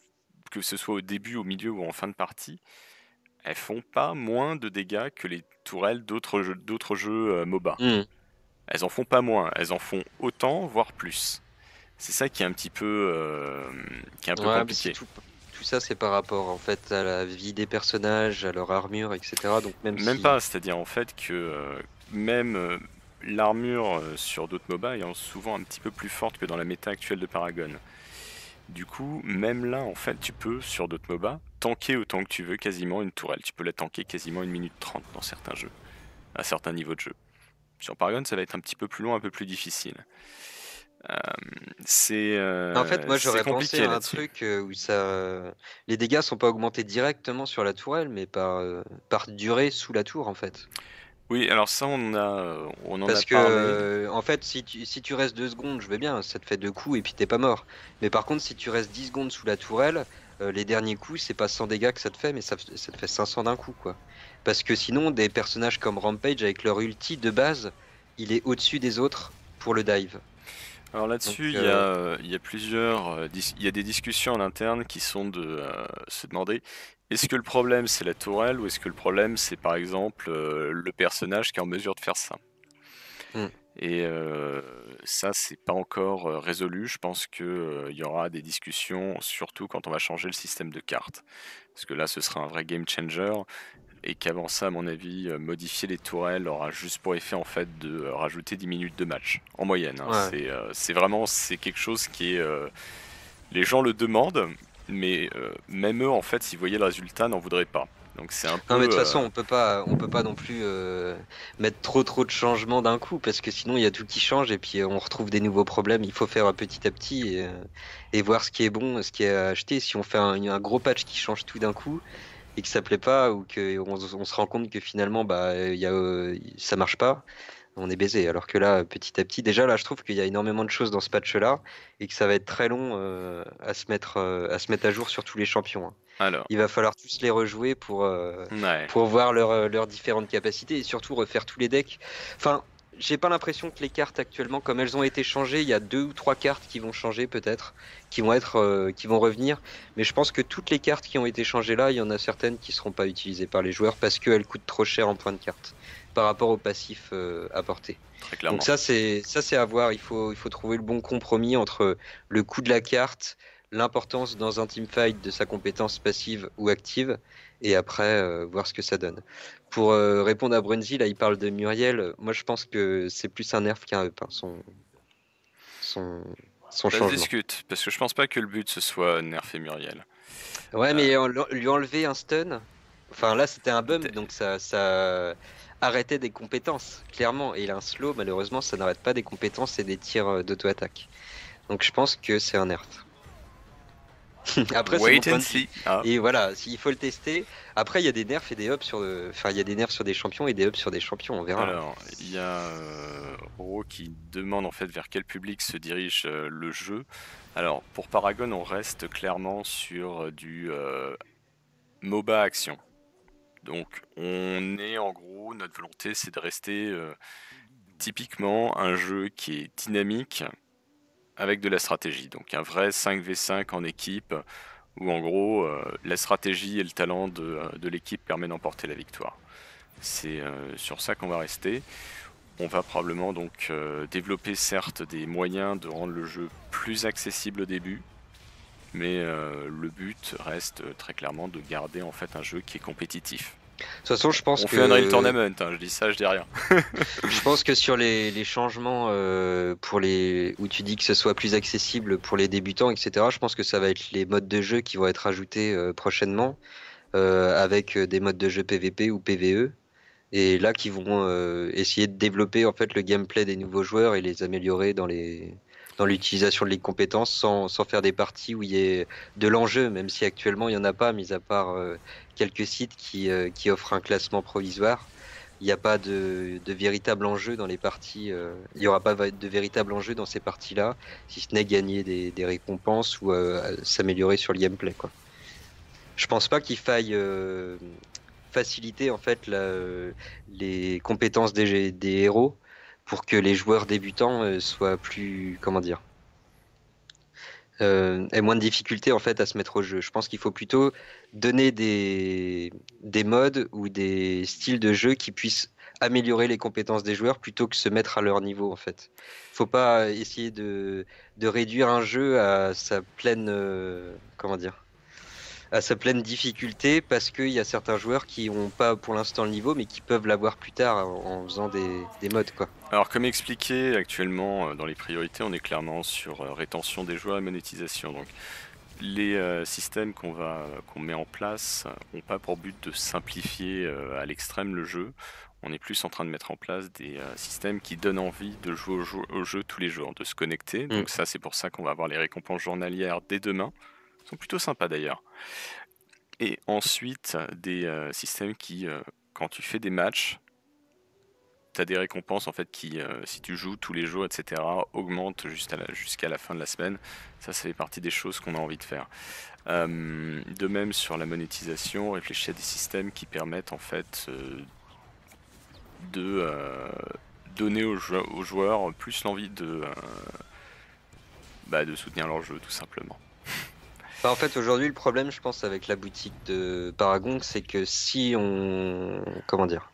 que ce soit au début, au milieu ou en fin de partie, elles font pas moins de dégâts que les tourelles d'autres jeux, d'autres jeux euh, MOBA. Hmm. Elles en font pas moins, elles en font autant, voire plus. C'est ça qui est un petit peu, euh, qui est un peu Ouais, mais c'est compliqué. tout, tout ça, c'est par rapport en fait à la vie des personnages, à leur armure, et cetera. Donc même Même si. pas, c'est-à-dire en fait que euh, même euh, l'armure euh, sur d'autres MOBA est souvent un petit peu plus forte que dans la méta actuelle de Paragon. Du coup, même là, en fait, tu peux, sur d'autres MOBA, tanker autant que tu veux quasiment une tourelle. Tu peux la tanker quasiment une minute trente dans certains jeux, à certains niveaux de jeu. Sur Paragon, ça va être un petit peu plus long, un peu plus difficile. Euh, c'est En fait, euh, moi c'est j'aurais pensé compliqué à un là-dessus. truc euh, où ça, les dégâts sont pas augmentés directement sur la tourelle, mais par euh, par durée sous la tour en fait. Oui, alors ça, on, a, on en a Parce que parlé. euh, en fait, si tu si tu restes deux secondes, je veux bien, ça te fait deux coups et puis t'es pas mort. Mais par contre, si tu restes dix secondes sous la tourelle, euh, les derniers coups, c'est pas cent dégâts que ça te fait, mais ça, ça te fait cinq cents d'un coup quoi. Parce que sinon, des personnages comme Rampage avec leur ulti de base, il est au-dessus des autres pour le dive. Alors Donc là-dessus, il y euh, a, il y a plusieurs, euh, dis- il y a des discussions en interne qui sont de euh, se demander est-ce que le problème c'est la tourelle ou est-ce que le problème c'est par exemple euh, le personnage qui est en mesure de faire ça. hmm. Et euh, ça, c'est pas encore euh, résolu. Je pense que euh, il y aura des discussions, surtout quand on va changer le système de cartes. Parce que là, ce sera un vrai game changer. Et qu'avant ça, à mon avis, euh, modifier les tourelles aura juste pour effet en fait de euh, rajouter dix minutes de match en moyenne. Hein. Ouais. C'est euh, c'est vraiment c'est quelque chose qui est euh, les gens le demandent, mais euh, même eux en fait, s'ils voyaient le résultat, n'en voudraient pas. Donc c'est un Non mais de peu toute euh, façon on peut pas on peut pas non plus euh, mettre trop trop de changements d'un coup parce que sinon il y a tout qui change et puis euh, on retrouve des nouveaux problèmes. Il faut faire euh, petit à petit et, euh, et voir ce qui est bon, ce qui est à acheter. Si on fait un, un gros patch qui change tout d'un coup et que ça plaît pas ou que on, on se rend compte que finalement bah il y a euh, ça marche pas, on est baisé. Alors que là petit à petit déjà là je trouve qu'il y a énormément de choses dans ce patch là et que ça va être très long euh, à se mettre euh, à se mettre à jour sur tous les champions. Hein. alors Il va falloir tous les rejouer pour, euh, ouais. pour voir leurs euh, leurs différentes capacités et surtout refaire tous les decks. Enfin, j'ai pas l'impression que les cartes actuellement, comme elles ont été changées, il y a deux ou trois cartes qui vont changer peut-être, qui vont être, euh, qui vont revenir. Mais je pense que toutes les cartes qui ont été changées là, il y en a certaines qui seront pas utilisées par les joueurs parce qu'elles coûtent trop cher en points de carte par rapport au passif euh, apporté. Très Donc clairement. ça c'est ça c'est à voir. Il faut il faut trouver le bon compromis entre le coût de la carte, l'importance dans un teamfight de sa compétence passive ou active, et après euh, voir ce que ça donne. Pour euh, répondre à Brunzi, là il parle de Muriel. Moi je pense que c'est plus un nerf qu'un up, hein, son son son Ça se changement. discute, parce que je pense pas que le but ce soit nerfer Muriel. Ouais, Euh, mais en- lui enlever un stun. Enfin là c'était un bump donc ça ça arrêtait des compétences clairement. Et il a un slow, malheureusement ça n'arrête pas des compétences et des tirs euh, d'auto-attaque. Donc je pense que c'est un nerf. Après, c'est mon wait point and de vue. see. Ah. Et voilà, s'il faut le tester. Après, il y a des nerfs et des ups sur, le- enfin, il y a des nerfs sur des champions et des ups sur des champions. On verra. Alors, il y a euh, Oro qui demande en fait vers quel public se dirige euh, le jeu. Alors, pour Paragon, on reste clairement sur euh, du euh, MOBA action. Donc, on est en gros, notre volonté c'est de rester euh, typiquement un jeu qui est dynamique avec de la stratégie. Donc, un vrai cinq v cinq en équipe où en gros, euh, la stratégie et le talent de, euh, de l'équipe permet d'emporter la victoire. C'est euh, sur ça qu'on va rester. On va probablement donc euh, développer certes des moyens de rendre le jeu plus accessible au début, mais euh, le but reste euh, très clairement de garder en fait un jeu qui est compétitif. De toute façon, je pense On fait un Unreal que, Tournament, hein, je dis ça, je dis rien. je pense que sur les, les changements euh, pour les, où tu dis que ce soit plus accessible pour les débutants, et cetera. Je pense que ça va être les modes de jeu qui vont être ajoutés euh, prochainement, euh, avec euh, des modes de jeu P V P ou P V E. Et là, qui vont euh, essayer de développer en fait le gameplay des nouveaux joueurs et les améliorer dans les dans l'utilisation de les compétences sans, sans faire des parties où il y ait de l'enjeu, même si actuellement il y en a pas, mis à part euh, quelques sites qui, euh, qui offrent un classement provisoire. Il n'y a pas de, de véritable enjeu dans les parties. Euh, il n'y aura pas de véritable enjeu dans ces parties-là, si ce n'est gagner des, des récompenses ou euh, s'améliorer sur le gameplay, quoi. Je pense pas qu'il faille euh, faciliter en fait la- les compétences des, des héros pour que les joueurs débutants euh, soient plus, comment dire, euh, ait moins de difficulté en fait à se mettre au jeu. Je pense qu'il faut plutôt donner des, des modes ou des styles de jeu qui puissent améliorer les compétences des joueurs plutôt que se mettre à leur niveau en fait. Faut pas essayer de, de réduire un jeu à sa pleine, euh, comment dire, à sa pleine difficulté parce qu'il y a certains joueurs qui n'ont pas pour l'instant le niveau mais qui peuvent l'avoir plus tard en, en faisant des, des modes quoi. Alors comme expliqué actuellement euh, dans les priorités, on est clairement sur euh, rétention des joueurs et monétisation. Donc les euh, systèmes qu'on va qu'on met en place n'ont pas pour but de simplifier euh, à l'extrême le jeu. On est plus en train de mettre en place des euh, systèmes qui donnent envie de jouer au jeu, au jeu tous les jours, de se connecter. Mm. Donc ça c'est pour ça qu'on va avoir les récompenses journalières dès demain. Elles sont plutôt sympas d'ailleurs. Et ensuite des euh, systèmes qui, euh, quand tu fais des matchs, tu as des récompenses en fait qui, euh, si tu joues tous les jours, et cetera, augmentent jusqu'à la, jusqu'à la fin de la semaine. Ça, ça fait partie des choses qu'on a envie de faire. Euh, de même sur la monétisation, réfléchir à des systèmes qui permettent en fait euh, de euh, donner aux, jou- aux joueurs plus l'envie de, euh, bah, de soutenir leur jeu tout simplement. Bah, en fait, aujourd'hui, le problème, je pense, avec la boutique de Paragon, c'est que si on... Comment dire?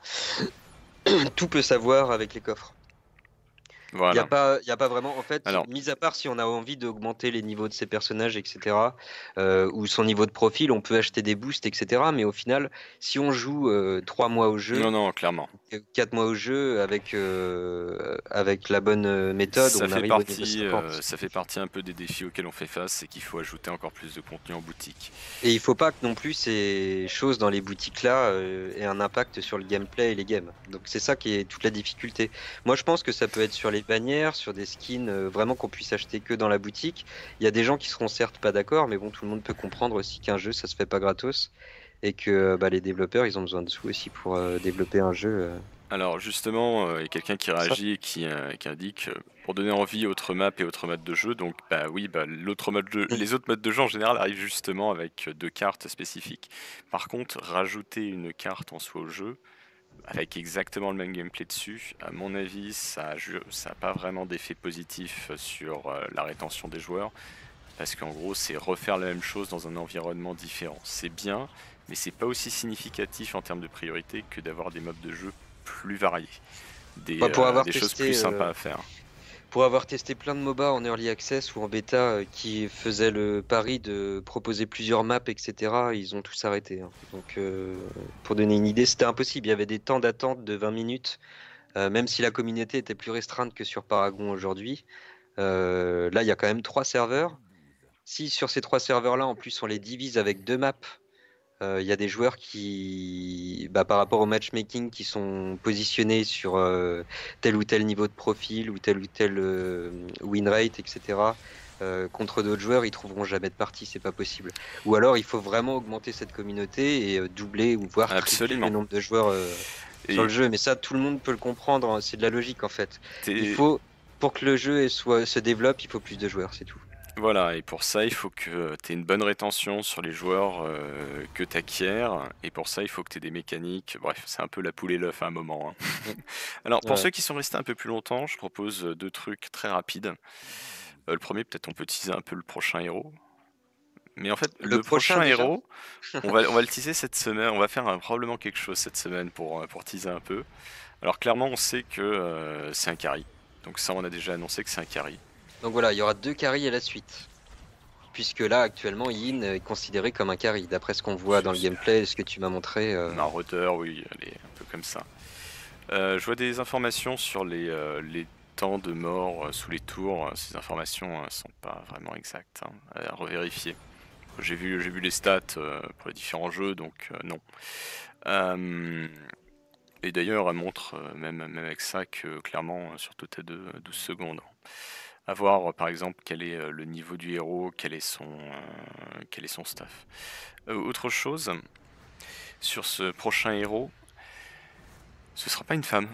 Tout peut savoir avec les coffres. Il n'y a Voilà. pas, il y a pas vraiment, en fait, Alors, mis à part si on a envie d'augmenter les niveaux de ses personnages, et cetera, euh, ou son niveau de profil, on peut acheter des boosts, et cetera. Mais au final, si on joue euh, trois mois au jeu, non, non, clairement. quatre mois au jeu, avec, euh, avec la bonne euh, méthode, Ça on fait arrive au niveau partie, euh, cinquante. ça fait partie un peu des défis auxquels on fait face, c'est qu'il faut ajouter encore plus de contenu en boutique. Et il faut pas que non plus ces choses dans les boutiques-là euh, aient un impact sur le gameplay et les games. Donc c'est ça qui est toute la difficulté. Moi je pense que ça peut être sur les bannières, sur des skins euh, vraiment qu'on puisse acheter que dans la boutique. Il y a des gens qui seront certes pas d'accord, mais bon, tout le monde peut comprendre aussi qu'un jeu ça se fait pas gratos et que bah, les développeurs ils ont besoin de sous aussi pour euh, développer un jeu. euh. Alors justement, euh, il y a quelqu'un qui Ça, réagit et qui, euh, qui indique euh, pour donner envie autres maps et autres modes de jeu. Donc bah oui, bah, l'autre mode de- les autres modes de jeu en général arrivent justement avec euh, deux cartes spécifiques. Par contre, rajouter une carte en soi au jeu avec exactement le même gameplay dessus, à mon avis, ça n'a pas vraiment d'effet positif sur euh, la rétention des joueurs. Parce qu'en gros, c'est refaire la même chose dans un environnement différent. C'est bien, mais c'est pas aussi significatif en termes de priorité que d'avoir des mobs de jeu plus variés. Des, bah, pour euh, avoir des choses plus testé sympas euh, à faire. Pour avoir testé plein de MOBA en early access ou en bêta euh, qui faisaient le pari de proposer plusieurs maps, et cetera, ils ont tous arrêté. hein. Donc, euh, pour donner une idée, c'était impossible. Il y avait des temps d'attente de vingt minutes, euh, même si la communauté était plus restreinte que sur Paragon aujourd'hui. Euh, là, il y a quand même trois serveurs. Si sur ces trois serveurs-là, en plus, on les divise avec deux maps, euh, il y a des joueurs qui, bah, par rapport au matchmaking, qui sont positionnés sur euh, tel ou tel niveau de profil ou tel ou tel euh, win rate, et cetera. Euh, contre d'autres joueurs, ils trouveront jamais de partie, c'est pas possible. Ou alors, il faut vraiment augmenter cette communauté et euh, doubler ou voire tripler le Absolument. nombre de joueurs euh, sur le Et jeu. Mais ça, tout le monde peut le comprendre, hein, c'est de la logique en fait. Il t'es- faut, pour que le jeu soit, se développe, il faut plus de joueurs, c'est tout. voilà, et pour ça, il faut que tu aies une bonne rétention sur les joueurs euh, que tu acquiers. Et pour ça, il faut que tu aies des mécaniques. Bref, c'est un peu la poule et l'œuf à un moment. hein. Alors, pour Ouais. ceux qui sont restés un peu plus longtemps, je propose deux trucs très rapides. Euh, le premier, peut-être on peut teaser un peu le prochain héros. Mais en fait, Le le prochain prochain déjà? héros, on va, on va le teaser cette semaine. On va faire euh, probablement quelque chose cette semaine pour, euh, pour teaser un peu. Alors, clairement, on sait que euh, c'est un carry. Donc, ça, on a déjà annoncé que c'est un carry. Donc voilà, il y aura deux carries à la suite. Puisque là, actuellement, Yin est considéré comme un carry, d'après ce qu'on voit C'est dans le c'est gameplay et ce que tu m'as montré. euh, Marauder, oui, elle est un peu comme ça. Euh, je vois des informations sur les, euh, les temps de mort euh, sous les tours. Ces informations ne sont pas vraiment exactes, hein, à revérifier. J'ai vu, j'ai vu les stats euh, pour les différents jeux, donc euh, non. Euh, et d'ailleurs, elle montre, euh, même, même avec ça, que clairement, euh, sur tout à deux, douze secondes. À voir, euh, par exemple, quel est euh, le niveau du héros, quel est son, euh, quel est son staff. Euh, autre chose, sur ce prochain héros, ce sera pas une femme.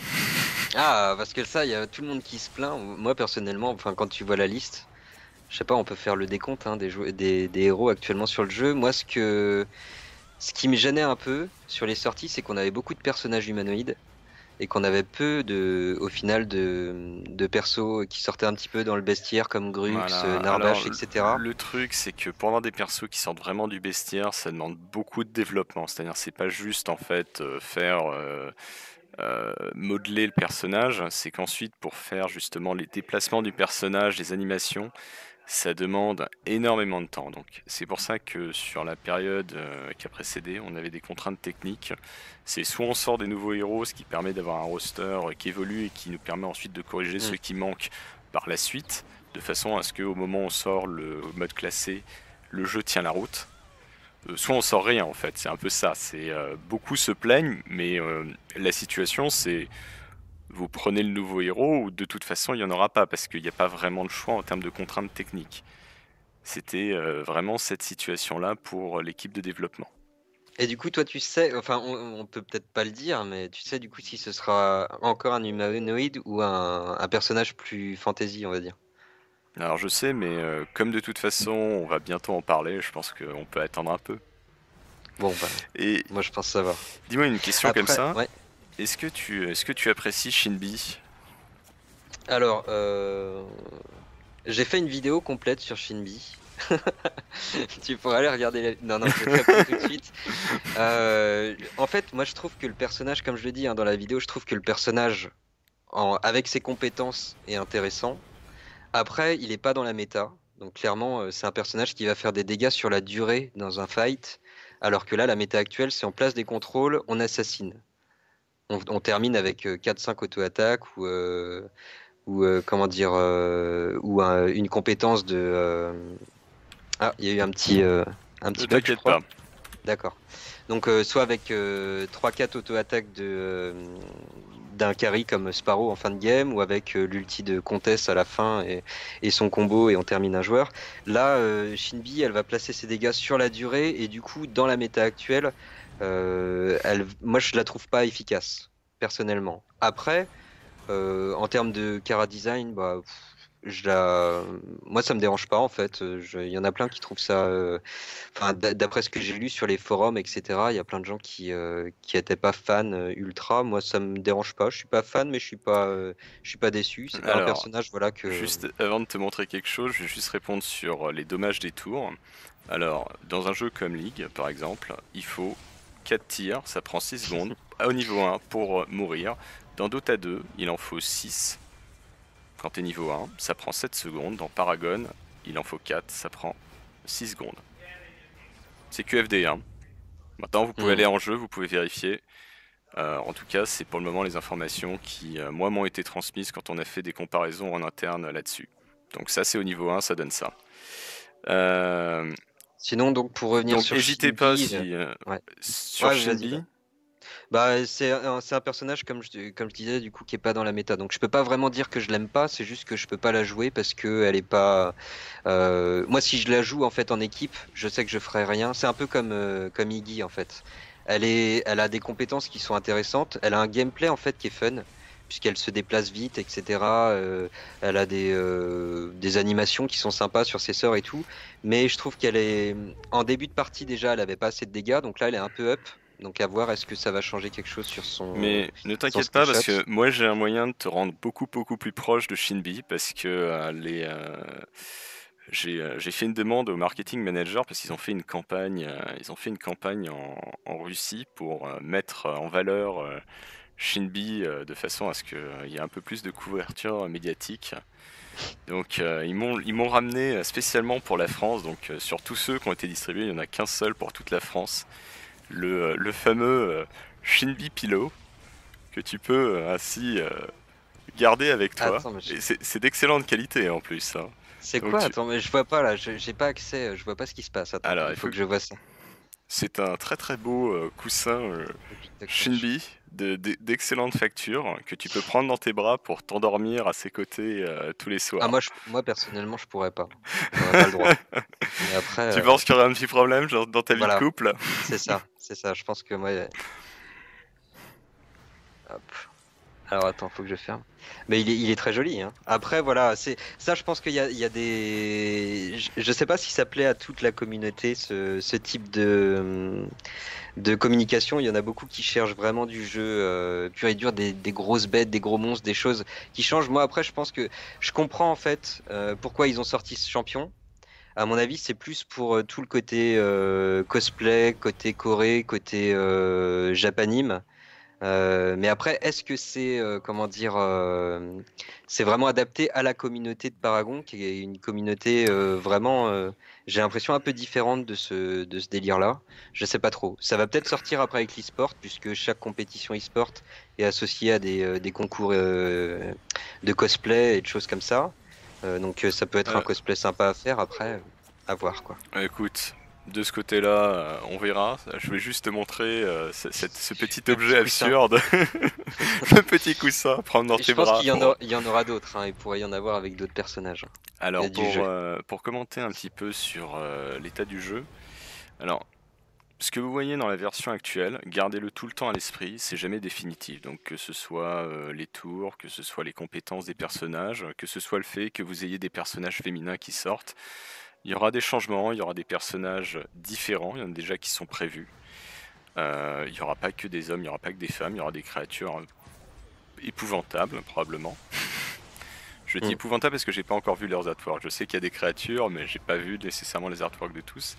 Ah, parce que ça, il y a tout le monde qui se plaint. Moi, personnellement, enfin, quand tu vois la liste, je sais pas, on peut faire le décompte hein, des, jou- des, des héros actuellement sur le jeu. Moi, ce que, ce qui me gênait un peu sur les sorties, c'est qu'on avait beaucoup de personnages humanoïdes. et qu'on avait peu de, au final de, de persos qui sortaient un petit peu dans le bestiaire comme Grux, Voilà. euh, Alors, Narbash, le et cetera. le truc, c'est que pour avoir des persos qui sortent vraiment du bestiaire, ça demande beaucoup de développement. C'est-à-dire, c'est pas juste en fait euh, faire euh, euh, modeler le personnage, c'est qu'ensuite, pour faire justement les déplacements du personnage, les animations, ça demande énormément de temps. Donc, c'est pour ça que sur la période euh, qui a précédé, on avait des contraintes techniques. C'est soit on sort des nouveaux héros, ce qui permet d'avoir un roster euh, qui évolue et qui nous permet ensuite de corriger Mm. ceux qui manquent par la suite, de façon à ce qu'au moment où on sort le mode classé, le jeu tient la route. Euh, soit on sort rien en fait, c'est un peu ça. C'est euh, beaucoup se plaignent, mais euh, la situation c'est vous prenez le nouveau héros ou de toute façon il n'y en aura pas parce qu'il n'y a pas vraiment de choix en termes de contraintes techniques. C'était euh, vraiment cette situation-là pour l'équipe de développement. Et du coup, toi, tu sais, enfin, on, on peut peut-être pas le dire, mais tu sais du coup si ce sera encore un humanoïde ou un, un personnage plus fantasy, on va dire. Alors je sais, mais euh, comme de toute façon on va bientôt en parler, je pense qu'on peut attendre un peu. Bon, bah, Et moi je pense que ça va. dis-moi une question comme Après, ça, ouais. est-ce que tu, est-ce que tu apprécies Shinbi? Alors, euh, j'ai fait une vidéo complète sur Shinbi. Tu pourrais aller regarder la... Non, non, je vais te répondre tout de suite. Euh, en fait, moi je trouve que le personnage, comme je le dis hein, dans la vidéo, je trouve que le personnage, en... avec ses compétences, est intéressant. Après, il est pas dans la méta. Donc clairement, euh, c'est un personnage qui va faire des dégâts sur la durée dans un fight. Alors que là, la méta actuelle, c'est en place des contrôles, on assassine. On, on termine avec euh, quatre cinq auto-attaques ou, euh, ou euh, comment dire, euh, ou un- une compétence de... euh, Ah, il y a eu un petit, euh, un Ne petit bug, je t'inquiète crois. pas. D'accord. Donc, euh, soit avec euh, trois quatre auto-attaques de, euh, d'un carry comme Sparrow en fin de game, ou avec euh, l'ulti de Comtesse à la fin et, et son combo, et on termine un joueur. Là, euh, Shinbi, elle va placer ses dégâts sur la durée, et du coup, dans la méta actuelle, euh, elle, moi, je la trouve pas efficace, personnellement. Après, euh, en termes de Cara design, bah, pff, je la... moi ça me dérange pas en fait. Euh, je- Il y en a plein qui trouvent ça. euh, Enfin, d'a- d'après ce que j'ai lu sur les forums, et cetera. Il y a plein de gens qui euh, qui étaient pas fans euh, ultra. Moi ça me dérange pas. Je suis pas fan, mais je suis pas euh, je suis pas déçu. C'est pas un Alors, personnage voilà que. juste avant de te montrer quelque chose, je vais juste répondre sur les dommages des tours. Alors, dans un jeu comme League, par exemple, il faut quatre tirs, ça prend six secondes au niveau un pour mourir. Dans Dota deux, il en faut six quand t'es niveau un, ça prend sept secondes. Dans Paragon, il en faut quatre, ça prend six secondes. C'est Q F D, hein. Maintenant, vous pouvez Hmm. aller en jeu, vous pouvez vérifier. Euh, en tout cas, c'est pour le moment les informations qui, euh, moi, m'ont été transmises quand on a fait des comparaisons en interne là-dessus. Donc ça, c'est au niveau un, ça donne ça. Euh, Sinon donc pour revenir donc, sur n'hésitez pas Shinbi, euh, si euh, ouais. sur Ouais, vas-y. Shinbi. Bah, c'est un, c'est un personnage, comme je, comme je disais, du coup, qui est pas dans la méta. Donc, je peux pas vraiment dire que je l'aime pas, c'est juste que je peux pas la jouer parce que elle est pas. euh, Moi, si je la joue en fait en équipe, je sais que je ferai rien. C'est un peu comme, euh, comme Iggy en fait. Elle est, elle a des compétences qui sont intéressantes. Elle a un gameplay en fait qui est fun, puisqu'elle se déplace vite, et cetera. Euh, elle a des, euh, des animations qui sont sympas sur ses sorts et tout. Mais je trouve qu'elle est. En début de partie, déjà, elle avait pas assez de dégâts. Donc là, elle est un peu up. Donc à voir, est-ce que ça va changer quelque chose sur son, Mais ne son t'inquiète skill pas parce shot? que moi j'ai un moyen de te rendre beaucoup beaucoup plus proche de Shinbi parce que euh, les, euh, j'ai euh, j'ai fait une demande au marketing manager parce qu'ils ont fait une campagne, euh, ils ont fait une campagne en, en Russie pour euh, mettre en valeur euh, Shinbi euh, de façon à ce qu'il y ait un peu plus de couverture médiatique. Donc euh, ils m'ont ils m'ont ramené euh, spécialement pour la France. Donc euh, sur tous ceux qui ont été distribués, il n'y en a qu'un seul pour toute la France. Le, euh, le fameux euh, Shinbi Pillow que tu peux euh, ainsi euh, garder avec toi. Attends, mais je- Et c'est c'est d'excellente qualité en plus, hein. c'est Donc quoi? tu... Attends, mais je vois pas là, je- j'ai pas accès, je vois pas ce qui se passe. Attends, Alors, il il faut faut... que je vois ça. c'est un très très beau euh, coussin euh, Epic Tac Touch. Shinbi de- de- d'excellente facture que tu peux prendre dans tes bras pour t'endormir à ses côtés euh, tous les Ah, soirs. moi, je, moi personnellement, je pourrais pas. J'aurais pas le droit. Mais après, Tu euh, penses qu'il y aura un petit problème genre, dans ta vie de voilà, couple? c'est ça, c'est ça. Je pense que moi, hop. Alors attends, faut que je ferme. Mais il est, il est très joli, hein. Après, voilà, c'est ça. Je pense qu'il y a, il y a des. Je, je sais pas si ça plaît à toute la communauté ce, ce type de de communication. Il y en a beaucoup qui cherchent vraiment du jeu euh, pur et dur, des, des grosses bêtes, des gros monstres, des choses qui changent. Moi, après, je pense que je comprends en fait euh, pourquoi ils ont sorti ce champion. À mon avis, c'est plus pour euh, tout le côté euh, cosplay, côté Corée, côté euh, Japanime. Euh, mais après, est-ce que c'est euh, comment dire, euh, c'est vraiment adapté à la communauté de Paragon, qui est une communauté euh, vraiment, euh, j'ai l'impression un peu différente de ce de ce délire-là. Je sais pas trop. Ça va peut-être sortir après avec l'e-sport, puisque chaque compétition e-sport est associée à des euh, des concours euh, de cosplay et de choses comme ça. Euh, donc euh, ça peut être un Euh, cosplay sympa à faire après, euh, à voir quoi. Écoute, de ce côté-là, euh, on verra. Je vais juste te montrer euh, ce, cette- ce petit Le objet petit coussin. absurde, le petit coussin, à prendre dans Et tes je pense bras qu'il y en pour. aura, il y en aura d'autres, hein. Il pourrait y en avoir avec d'autres personnages. Il y a Alors du pour, jeu. euh, pour commenter un petit peu sur euh, l'état du jeu, alors ce que vous voyez dans la version actuelle, gardez-le tout le temps à l'esprit, c'est jamais définitif. Donc que ce soit euh, les tours, que ce soit les compétences des personnages, que ce soit le fait que vous ayez des personnages féminins qui sortent, il y aura des changements, il y aura des personnages différents, il y en a déjà qui sont prévus. Euh, il n'y aura pas que des hommes, il n'y aura pas que des femmes, il y aura des créatures euh, épouvantables probablement. Je dis Hmm. épouvantables parce que j'ai pas encore vu leurs artworks. Je sais qu'il y a des créatures, mais j'ai pas vu nécessairement les artworks de tous.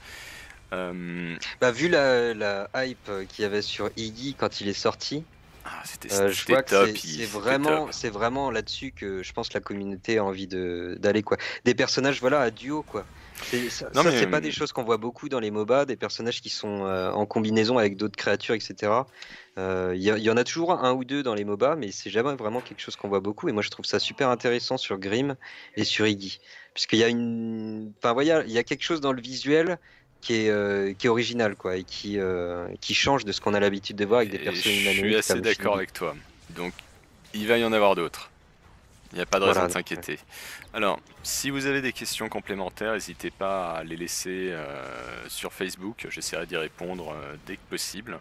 Euh, Bah, vu la, la hype euh, qu'il y avait sur Iggy quand il est sorti, Ah, c'était euh, je c'était vois que top, c'est il- c'est c'était top. vraiment c'est vraiment là-dessus que je pense que la communauté a envie de d'aller quoi. Des personnages voilà à duo quoi. C'est ça, Non ça, mais c'est pas euh, des choses qu'on voit beaucoup dans les MOBA, des personnages qui sont euh, en combinaison avec d'autres créatures, et cetera. Euh, Il y, a- il y en a toujours un ou deux dans les MOBA, mais c'est jamais vraiment quelque chose qu'on voit beaucoup. Et moi, je trouve ça super intéressant sur Grim et sur Iggy, puisqu'il y a une, enfin voilà, il y a quelque chose dans le visuel qui est euh, qui est original quoi, et qui euh, qui change de ce qu'on a l'habitude de voir avec des et je persos suis humanoïdes assez comme d'accord Shinbi. avec toi. Donc il va y en avoir d'autres. Il n'y a pas de raison Voilà. de Donc, euh, s'inquiéter. Alors, si vous avez des questions complémentaires, n'hésitez pas à les laisser euh, sur Facebook. J'essaierai d'y répondre euh, dès que possible.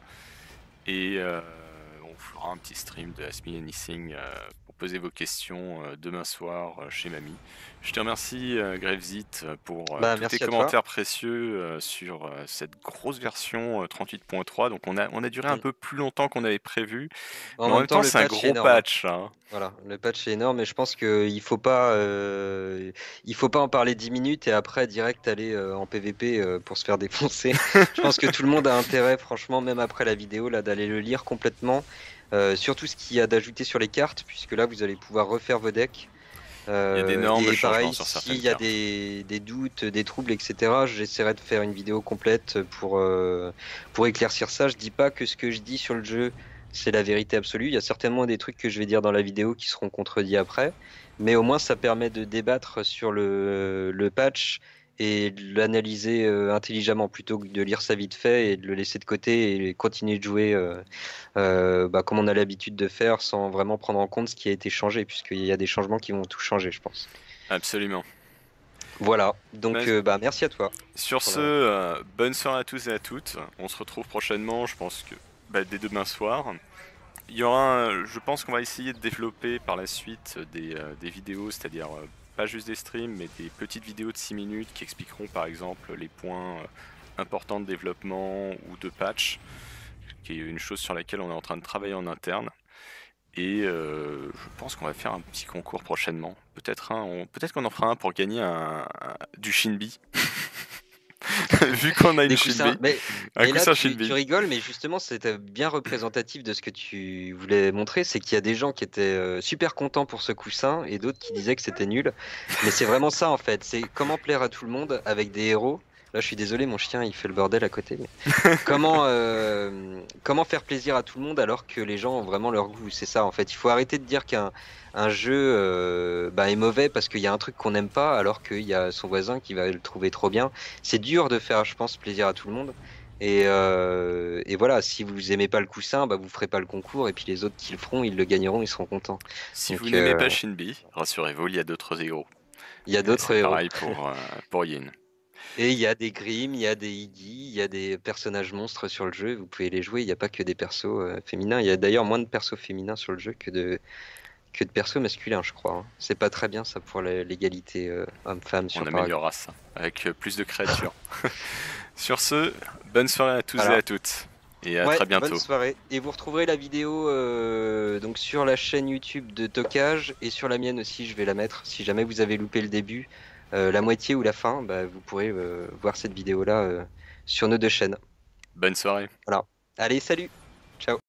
Et euh, on fera un petit stream de Ask Me Anything euh, pour poser vos questions euh, demain soir euh, chez Mamie. Je te remercie, euh, Grevzit, pour euh, Bah, tous tes merci à toi. commentaires précieux euh, sur euh, cette grosse version euh, trente-huit point trois. Donc, on a, on a duré un Mm. peu plus longtemps qu'on avait prévu, En mais en même même temps, temps, le c'est un patch est gros énorme, hein. patch, hein. Voilà, le patch est énorme et je pense qu'il faut pas, euh, il faut pas en parler dix minutes et après direct aller euh, en P V P euh, pour se faire défoncer. Je pense que tout le monde a intérêt, franchement, même après la vidéo, là, d'aller le lire complètement. Euh, surtout ce qu'il y a d'ajouter sur les cartes, puisque là, vous allez pouvoir refaire vos decks. Il y a Euh, d'énormes et changements pareil, sur s'il certaines y a cartes. des, des doutes, des troubles, et cetera, j'essaierai de faire une vidéo complète pour, euh, pour éclaircir ça. Je dis pas que ce que je dis sur le jeu, c'est la vérité absolue. Il y a certainement des trucs que je vais dire dans la vidéo qui seront contredits après. Mais au moins, ça permet de débattre sur le, le patch et de l'analyser euh, intelligemment plutôt que de lire ça vite fait et de le laisser de côté et continuer de jouer euh, euh, bah, comme on a l'habitude de faire sans vraiment prendre en compte ce qui a été changé, puisqu'il y a des changements qui vont tout changer, je pense. Absolument. Voilà, donc Mais euh, bah, merci à toi sur pour ce, la... euh, bonne soirée à tous et à toutes. On se retrouve prochainement, je pense que bah, dès demain soir. Il y aura, un- je pense qu'on va essayer de développer par la suite des, euh, des vidéos, c'est-à-dire euh, pas juste des streams, mais des petites vidéos de six minutes qui expliqueront par exemple les points euh, importants de développement ou de patch, qui est une chose sur laquelle on est en train de travailler en interne. Et euh, je pense qu'on va faire un petit concours prochainement. Peut-être un, on- peut-être qu'on en fera un pour gagner un, un- du Shinbi. Vu qu'on a une des coussins. Shinbi, Mais, un et là, coussin tu, tu Shinbi. rigoles, mais justement, c'était bien représentatif de ce que tu voulais montrer, c'est qu'il y a des gens qui étaient euh, super contents pour ce coussin et d'autres qui disaient que c'était nul. Mais c'est vraiment ça, en fait. C'est comment plaire à tout le monde avec des héros. Là, je suis désolé, mon chien, il fait le bordel à côté. Mais comment, euh, comment faire plaisir à tout le monde alors que les gens ont vraiment leur goût? C'est ça, en fait. Il faut arrêter de dire qu'un un jeu euh, bah, est mauvais parce qu'il y a un truc qu'on n'aime pas alors qu'il y a son voisin qui va le trouver trop bien. C'est dur de faire, je pense, plaisir à tout le monde. Et, euh, et voilà, si vous aimez pas le coussin, bah vous ferez pas le concours, et puis les autres qui le feront, ils le gagneront, ils seront contents. Si vous Donc n'aimez pas euh, Shinbi, rassurez-vous, il y a d'autres héros. il y a Euh, d'autres C'est héros. pareil pour, euh, pour Yin. Et il y a des Grimm, il y a des Iggy, il y a des personnages monstres sur le jeu. Vous pouvez les jouer. Il n'y a pas que des persos euh, féminins. Il y a d'ailleurs moins de persos féminins sur le jeu que de que de persos masculins, je crois. hein. C'est pas très bien ça pour la- l'égalité euh, homme-femme On sur Paragon. améliorera ça avec euh, plus de créatures. Sur ce, bonne soirée à tous et Voilà. à toutes. Et à Ouais, très bonne bientôt. soirée. Et vous retrouverez la vidéo euh, donc sur la chaîne YouTube de Tocage et sur la mienne aussi, je vais la mettre. Si jamais vous avez loupé le début, euh, la moitié ou la fin, bah, vous pourrez euh, voir cette vidéo-là euh, sur nos deux chaînes. Bonne soirée. Voilà. Allez, salut! Ciao!